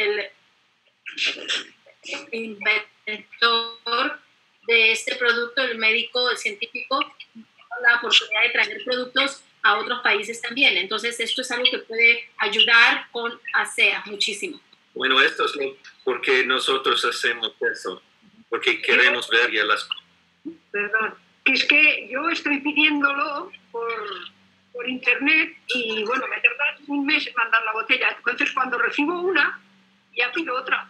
inventor de este producto, el médico, el científico, la oportunidad de traer productos a otros países también. Entonces, esto es algo que puede ayudar con ASEA muchísimo. Bueno, esto es porque nosotros hacemos eso, porque queremos ver ya las cosas. Perdón, que es que yo estoy pidiéndolo por internet y bueno, me tarda un mes en mandar la botella. Entonces, cuando recibo una, ya pido otra.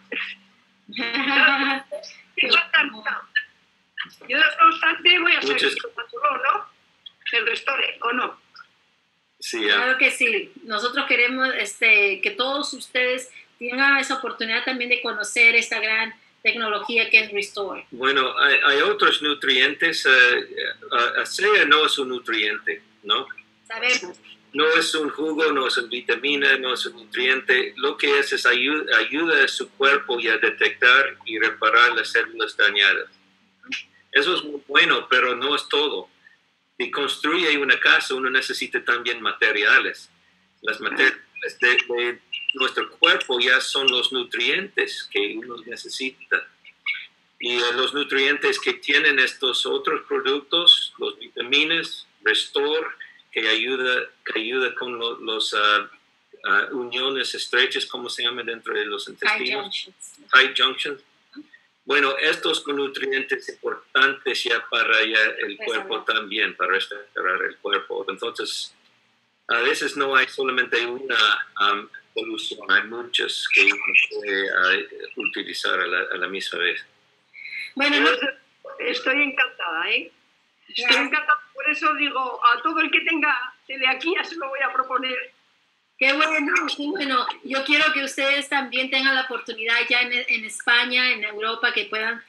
Yo, no obstante, voy a seguir tomándolo, ¿no? El Restore, ¿o no? Sí, claro que sí. Nosotros queremos que todos ustedes tengan esa oportunidad también de conocer esta gran tecnología que es Restore. Bueno, hay otros nutrientes. ASEA no es un nutriente, ¿no? Sabemos. No es un jugo, no es una vitamina, no es un nutriente. Lo que es ayuda a su cuerpo a detectar y reparar las células dañadas. Eso es muy bueno, pero no es todo. Si construye una casa, uno necesita también materiales. Las materiales de nuestro cuerpo ya son los nutrientes que uno necesita. Y los nutrientes que tienen estos otros productos, los vitaminas, Restore, que ayuda con los uniones estrechas, ¿cómo se llama dentro de los intestinos? High junctions. Bueno, estos son nutrientes importantes ya para el cuerpo también, para restaurar el cuerpo. Entonces, a veces no hay solamente una solución, hay muchas que uno puede utilizar a la misma vez. Bueno, estoy encantada, ¿eh? Estoy encantada, por eso digo, a todo el que tenga de aquí ya se lo voy a proponer. Qué bueno, qué bueno. Yo quiero que ustedes también tengan la oportunidad ya en España, en Europa, que puedan...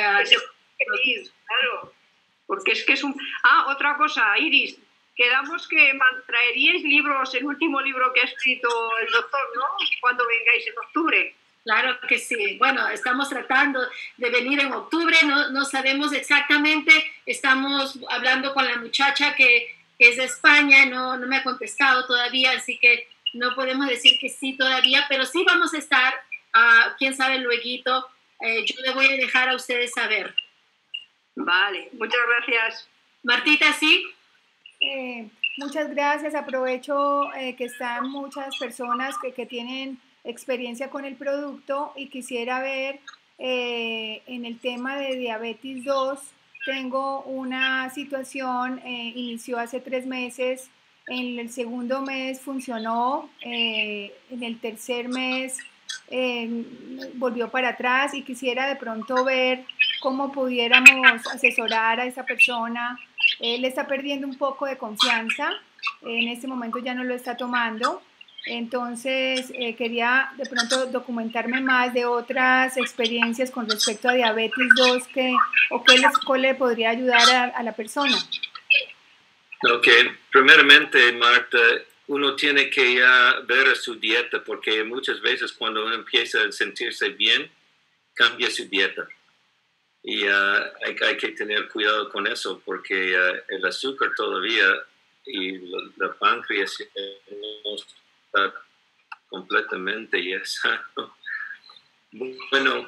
claro, porque es que es un... otra cosa, Iris, quedamos que traeríais libros, el último libro que ha escrito el doctor, ¿no? Cuando vengáis en octubre. Claro que sí. Bueno, estamos tratando de venir en octubre, no sabemos exactamente, estamos hablando con la muchacha que es de España, no me ha contestado todavía, así que no podemos decir que sí todavía, pero sí vamos a estar, quién sabe lueguito, yo le voy a dejar a ustedes saber. Vale, muchas gracias. Martita, ¿sí? Muchas gracias, aprovecho que están muchas personas que tienen experiencia con el producto y quisiera ver en el tema de diabetes 2, tengo una situación, inició hace 3 meses, en el segundo mes funcionó, en el tercer mes volvió para atrás y quisiera de pronto ver cómo pudiéramos asesorar a esa persona. Él está perdiendo un poco de confianza, en este momento ya no lo está tomando. Entonces, quería de pronto documentarme más de otras experiencias con respecto a diabetes 2 qué le podría ayudar a la persona. Ok, primeramente, Marta, uno tiene que ya ver su dieta, porque muchas veces cuando uno empieza a sentirse bien, cambia su dieta. Y hay que tener cuidado con eso, porque el azúcar todavía y la páncreas no está completamente ya sano. Bueno,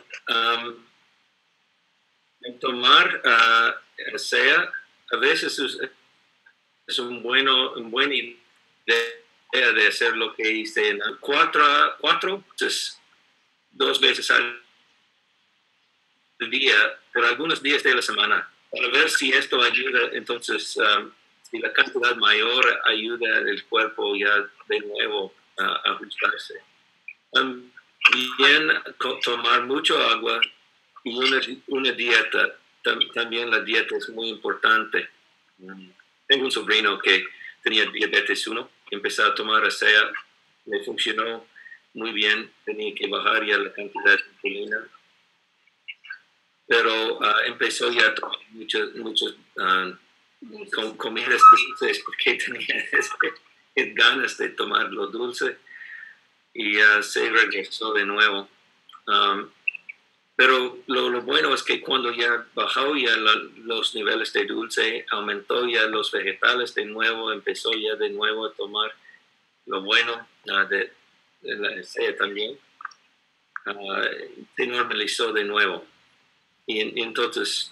en tomar ASEA, a veces es un buen idea de hacer lo que hice en 4, 2 veces al día, por algunos días de la semana, para ver si esto ayuda. Entonces, si la cantidad mayor ayuda al cuerpo ya de nuevo a ajustarse. También tomar mucho agua y una dieta. También la dieta es muy importante. tengo un sobrino que tenía diabetes 1, empezó a tomar ASEA, le funcionó muy bien, tenía que bajar ya la cantidad de insulina, pero empezó ya a tomar muchas comidas dulces porque tenía ganas de tomar lo dulce y se regresó de nuevo. Pero lo bueno es que cuando ya bajó ya los niveles de dulce, aumentó ya los vegetales de nuevo, empezó ya de nuevo a tomar lo bueno de la ASEA también, se normalizó de nuevo. Y entonces,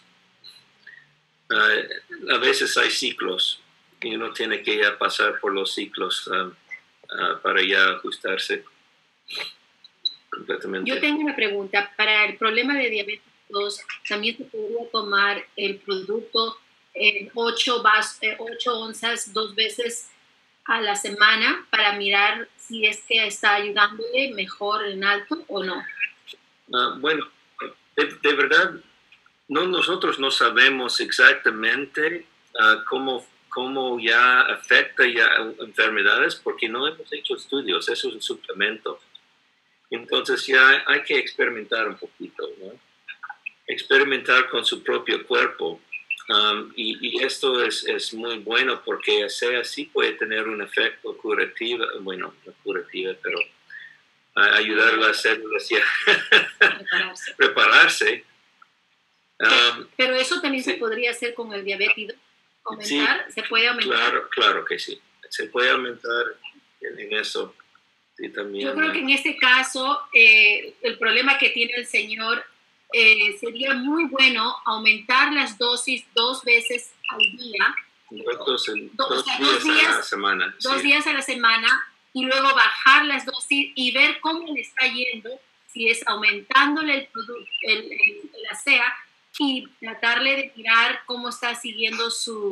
a veces hay ciclos y uno tiene que ya pasar por los ciclos para ya ajustarse completamente. Yo tengo una pregunta. Para el problema de diabetes 2, ¿también se podría tomar el producto en 8 onzas 2 veces a la semana para mirar si es que está ayudándole mejor en alto o no? Bueno, de verdad, nosotros no sabemos exactamente cómo ya afecta ya enfermedades porque no hemos hecho estudios, eso es un suplemento. Entonces ya hay que experimentar un poquito, ¿no? Experimentar con su propio cuerpo. Y esto es muy bueno porque ASEA sí puede tener un efecto curativo, bueno, no curativo, pero ayudar a las células a prepararse. Pero eso también sí. se podría hacer con el diabetes. ¿Aumentar? Sí, ¿se puede aumentar? Claro que sí. Se puede aumentar en eso. Sí, también. Yo creo que en este caso, el problema que tiene el señor sería muy bueno aumentar las dosis 2 veces al día. Dos días a la semana. 2 días a la semana y luego bajar las dosis y ver cómo le está yendo, si es aumentándole el ASEA y tratarle de mirar cómo está siguiendo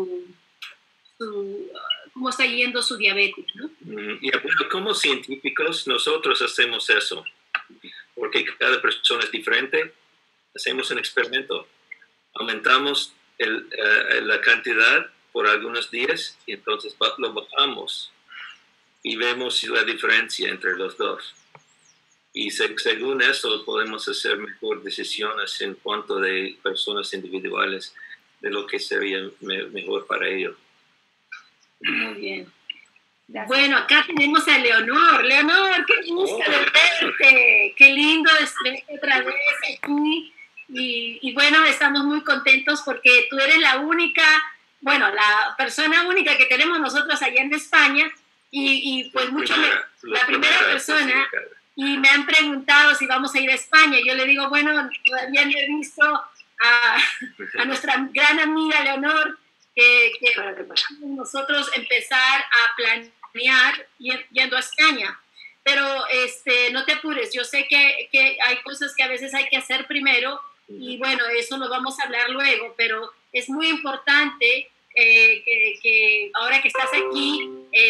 cómo está yendo su diabetes, ¿no? Y bueno, como científicos nosotros hacemos eso, porque cada persona es diferente. Hacemos un experimento, aumentamos la cantidad por algunos días y entonces lo bajamos y vemos la diferencia entre los dos. Y según eso podemos hacer mejor decisiones en cuanto de personas individuales de lo que sería mejor para ellos. Muy bien. Gracias. Bueno, acá tenemos a Leonor. Leonor, qué gusto de verte. Qué lindo verte otra vez aquí. Y bueno, estamos muy contentos porque tú eres la única, bueno, la persona única que tenemos nosotros allá en España y pues la primera persona. Y me han preguntado si vamos a ir a España. Yo le digo, bueno, todavía no he visto a nuestra gran amiga Leonor que nosotros empezar a planear yendo a España. Pero no te apures, yo sé que hay cosas que a veces hay que hacer primero y bueno, eso lo vamos a hablar luego, pero es muy importante que ahora que estás aquí,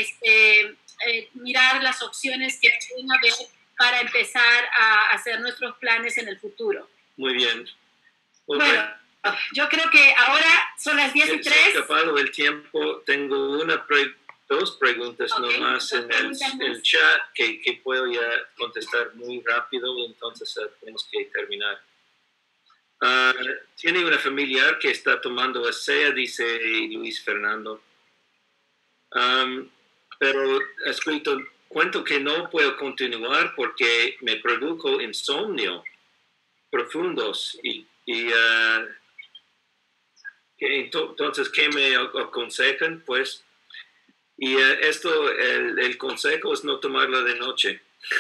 mirar las opciones que pueden haber para empezar a hacer nuestros planes en el futuro. Muy bien. Bueno, yo creo que ahora son las 10:03. Se ha escapado el tiempo. Tengo dos preguntas nomás en el chat que puedo ya contestar muy rápido, entonces tenemos que terminar. Tiene una familiar que está tomando ASEA, dice Luis Fernando. Pero ha escrito, cuento que no puedo continuar porque me produjo insomnio profundos entonces, ¿qué me aconsejan? Pues, y el consejo es no tomarlo de noche.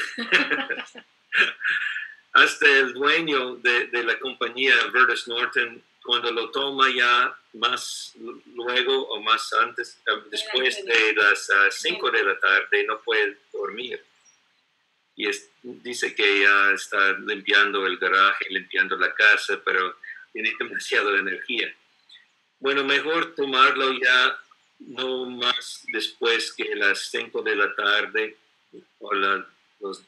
Hasta el dueño de la compañía, Vertus Norton, cuando lo toma ya más luego o más antes, después de las 5 de la tarde, no puede dormir. Y dice que ya está limpiando el garaje, limpiando la casa, pero tiene demasiada energía. Bueno, mejor tomarlo ya no más después que las 5 de la tarde o los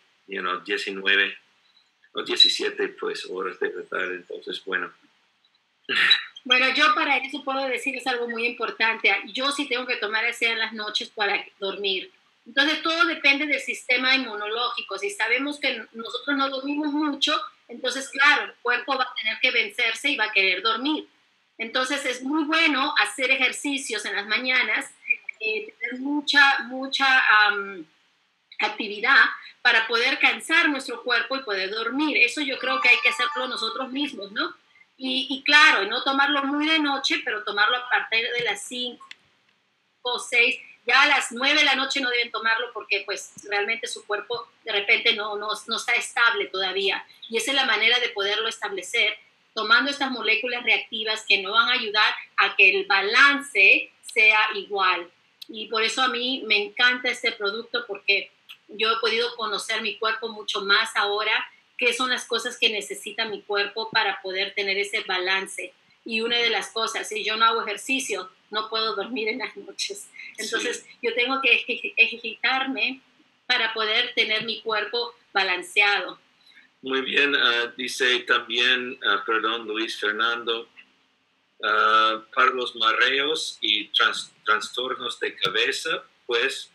19 o 17 pues, horas de la tarde. Entonces, bueno. Bueno, yo para eso puedo decirles algo muy importante. Yo sí tengo que tomar ASEA en las noches para dormir. Entonces, todo depende del sistema inmunológico. Si sabemos que nosotros no dormimos mucho, entonces, claro, el cuerpo va a tener que vencerse y va a querer dormir. Entonces, es muy bueno hacer ejercicios en las mañanas, tener mucha actividad para poder cansar nuestro cuerpo y poder dormir. Eso yo creo que hay que hacerlo nosotros mismos, ¿no? Y claro, no tomarlo muy de noche, pero tomarlo a partir de las 5 o 6. Ya a las 9 de la noche no deben tomarlo porque pues realmente su cuerpo de repente no está estable todavía. Y esa es la manera de poderlo establecer, tomando estas moléculas reactivas que nos van a ayudar a que el balance sea igual. Y por eso a mí me encanta este producto, porque yo he podido conocer mi cuerpo mucho más ahora, qué son las cosas que necesita mi cuerpo para poder tener ese balance. Y una de las cosas, si yo no hago ejercicio, no puedo dormir en las noches. Entonces, yo tengo que ejercitarme para poder tener mi cuerpo balanceado. Muy bien, dice también, perdón, Luis Fernando, para los mareos y trastornos de cabeza, pues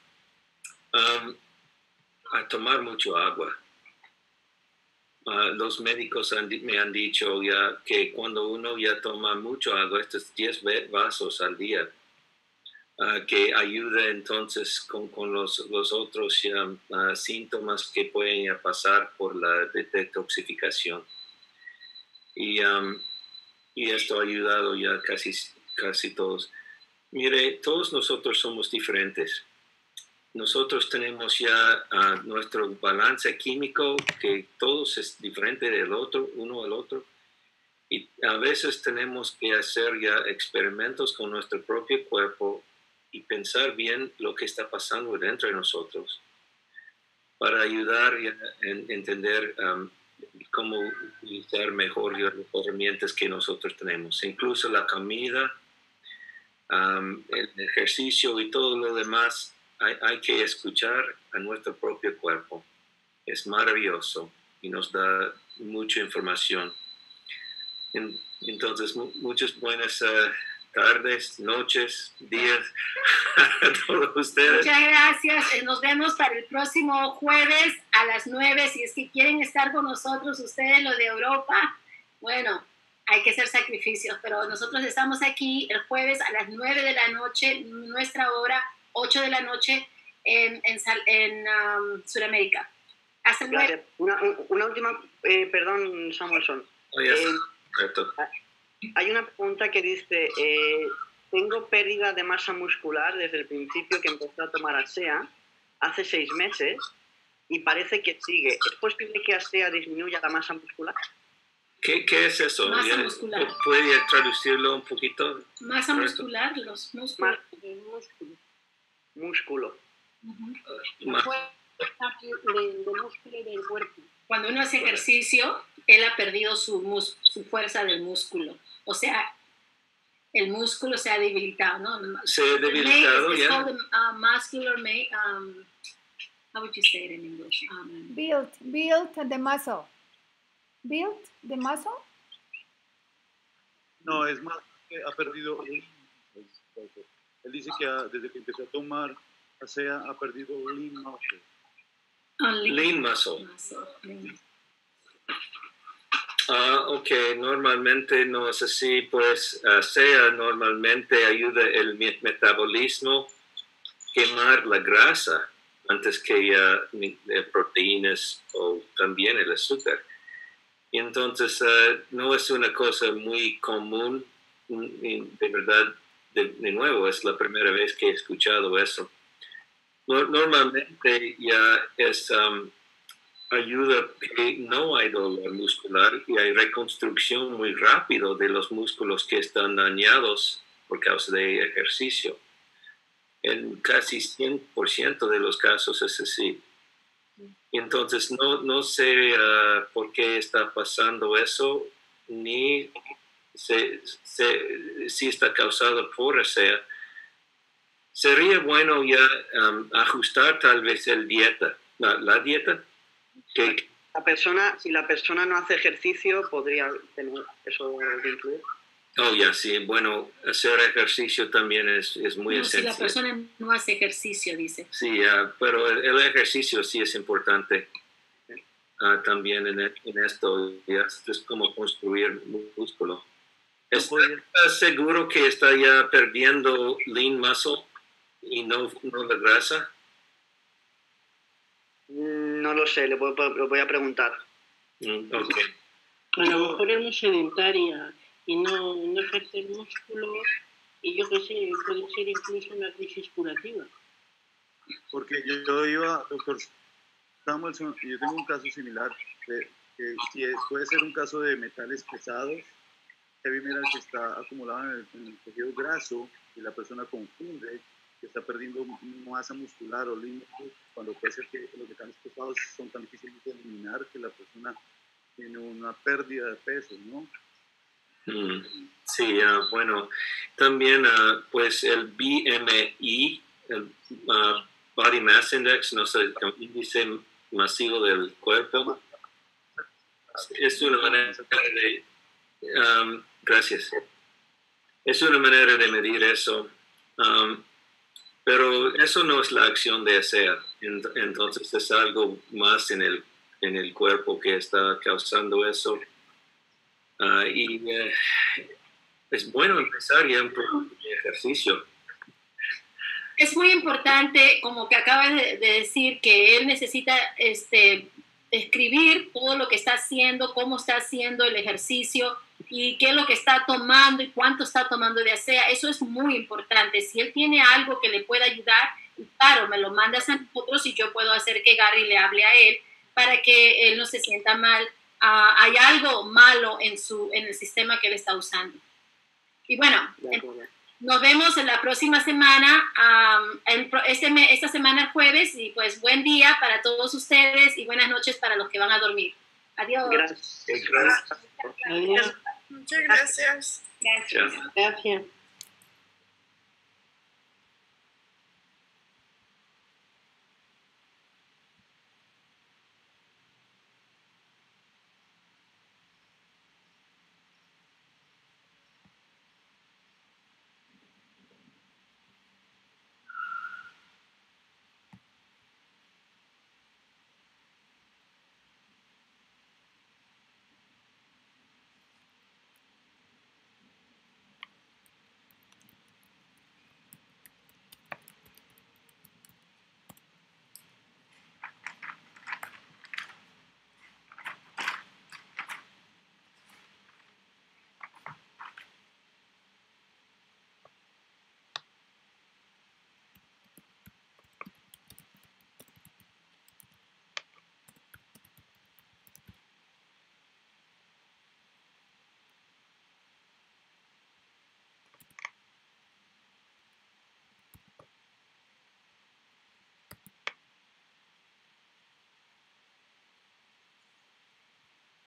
a tomar mucho agua. Los médicos me han dicho ya que cuando uno ya toma mucho agua, estos 10 vasos al día, que ayuda entonces con los otros síntomas que pueden ya pasar por la detoxificación. Y esto ha ayudado ya casi todos. Mire, todos nosotros somos diferentes. Nosotros tenemos ya nuestro balance químico, que todos es diferente del otro, uno al otro. Y a veces tenemos que hacer ya experimentos con nuestro propio cuerpo y pensar bien lo que está pasando dentro de nosotros para ayudar a entender cómo utilizar mejor las herramientas que nosotros tenemos. Incluso la comida, el ejercicio y todo lo demás. Hay que escuchar a nuestro propio cuerpo. Es maravilloso y nos da mucha información. Entonces, muchas buenas tardes, noches, días a todos ustedes. Muchas gracias. Nos vemos para el próximo jueves a las 9. Si es que quieren estar con nosotros, ustedes, los de Europa, bueno, hay que hacer sacrificios, pero nosotros estamos aquí el jueves a las 9 de la noche, nuestra hora, 8 de la noche en Sudamérica. Hasta luego. Una última, perdón, Samuelson. Hay una pregunta que dice, tengo pérdida de masa muscular desde el principio que empecé a tomar ASEA, hace 6 meses, y parece que sigue. ¿Es posible que ASEA disminuya la masa muscular? ¿Qué es eso? Masa muscular. ¿Puede traducirlo un poquito? Masa muscular, los músculos. Músculo. Del cuerpo. Cuando uno hace ejercicio, él ha perdido su fuerza del músculo. O sea, el músculo se ha debilitado, ¿no? Se ha debilitado, ya. Yeah. Called muscular how would you say it in English? Build the muscle. Build the muscle? No, es más que ha perdido. Él dice que desde que empezó a tomar ASEA ha perdido lean muscle. Lean muscle. Ok, normalmente no es así, pues ASEA normalmente ayuda el metabolismo quemar la grasa antes que proteínas o también el azúcar. Y entonces no es una cosa muy común, de verdad, de nuevo, es la primera vez que he escuchado eso. Normalmente ya es ayuda que no hay dolor muscular y hay reconstrucción muy rápido de los músculos que están dañados por causa de ejercicio. En casi 100% de los casos es así. Y entonces no sé por qué está pasando eso, ni si está causado por ASEA. Sería bueno ya ajustar tal vez la dieta. Si la persona no hace ejercicio, podría tener eso de incluir. Oh, ya, sí. Bueno, hacer ejercicio también es muy No, si esencial. la persona no hace ejercicio, dice. Sí, pero el ejercicio sí es importante también en esto. Ya es como construir músculo. ¿Estás seguro que está ya perdiendo lean muscle y no la grasa? No lo sé, lo voy a preguntar. Ok. A lo mejor es muy sedentaria y no ejerce el músculo, y yo qué sé, puede ser incluso una crisis curativa. Porque yo iba, doctor Samuelson, y yo tengo un caso similar, que si puede ser un caso de metales pesados, heavy metal que está acumulado en el tejido graso, y la persona confunde que está perdiendo masa muscular o lean muscle, cuando puede ser que los metales pesados son tan difíciles de eliminar que la persona tiene una pérdida de peso, ¿no? Sí, bueno, también pues el BMI, el Body Mass Index, no sé, el índice masivo del cuerpo, es una manera de, gracias, es una manera de medir eso, pero eso no es la acción de ASEA, entonces es algo más en el cuerpo que está causando eso. Es bueno empezar ya un poco de ejercicio. Es muy importante, como que acabas de decir, que él necesita escribir todo lo que está haciendo, cómo está haciendo el ejercicio y qué es lo que está tomando y cuánto está tomando de ASEA. Eso es muy importante. Si él tiene algo que le pueda ayudar, claro, me lo mandas a nosotros y yo puedo hacer que Gary le hable a él para que él no se sienta mal. Hay algo malo en el sistema que él está usando. Y bueno, nos vemos en la próxima semana, esta semana el jueves, y pues buen día para todos ustedes y buenas noches para los que van a dormir. Adiós. Gracias. Muchas gracias. Gracias. Gracias.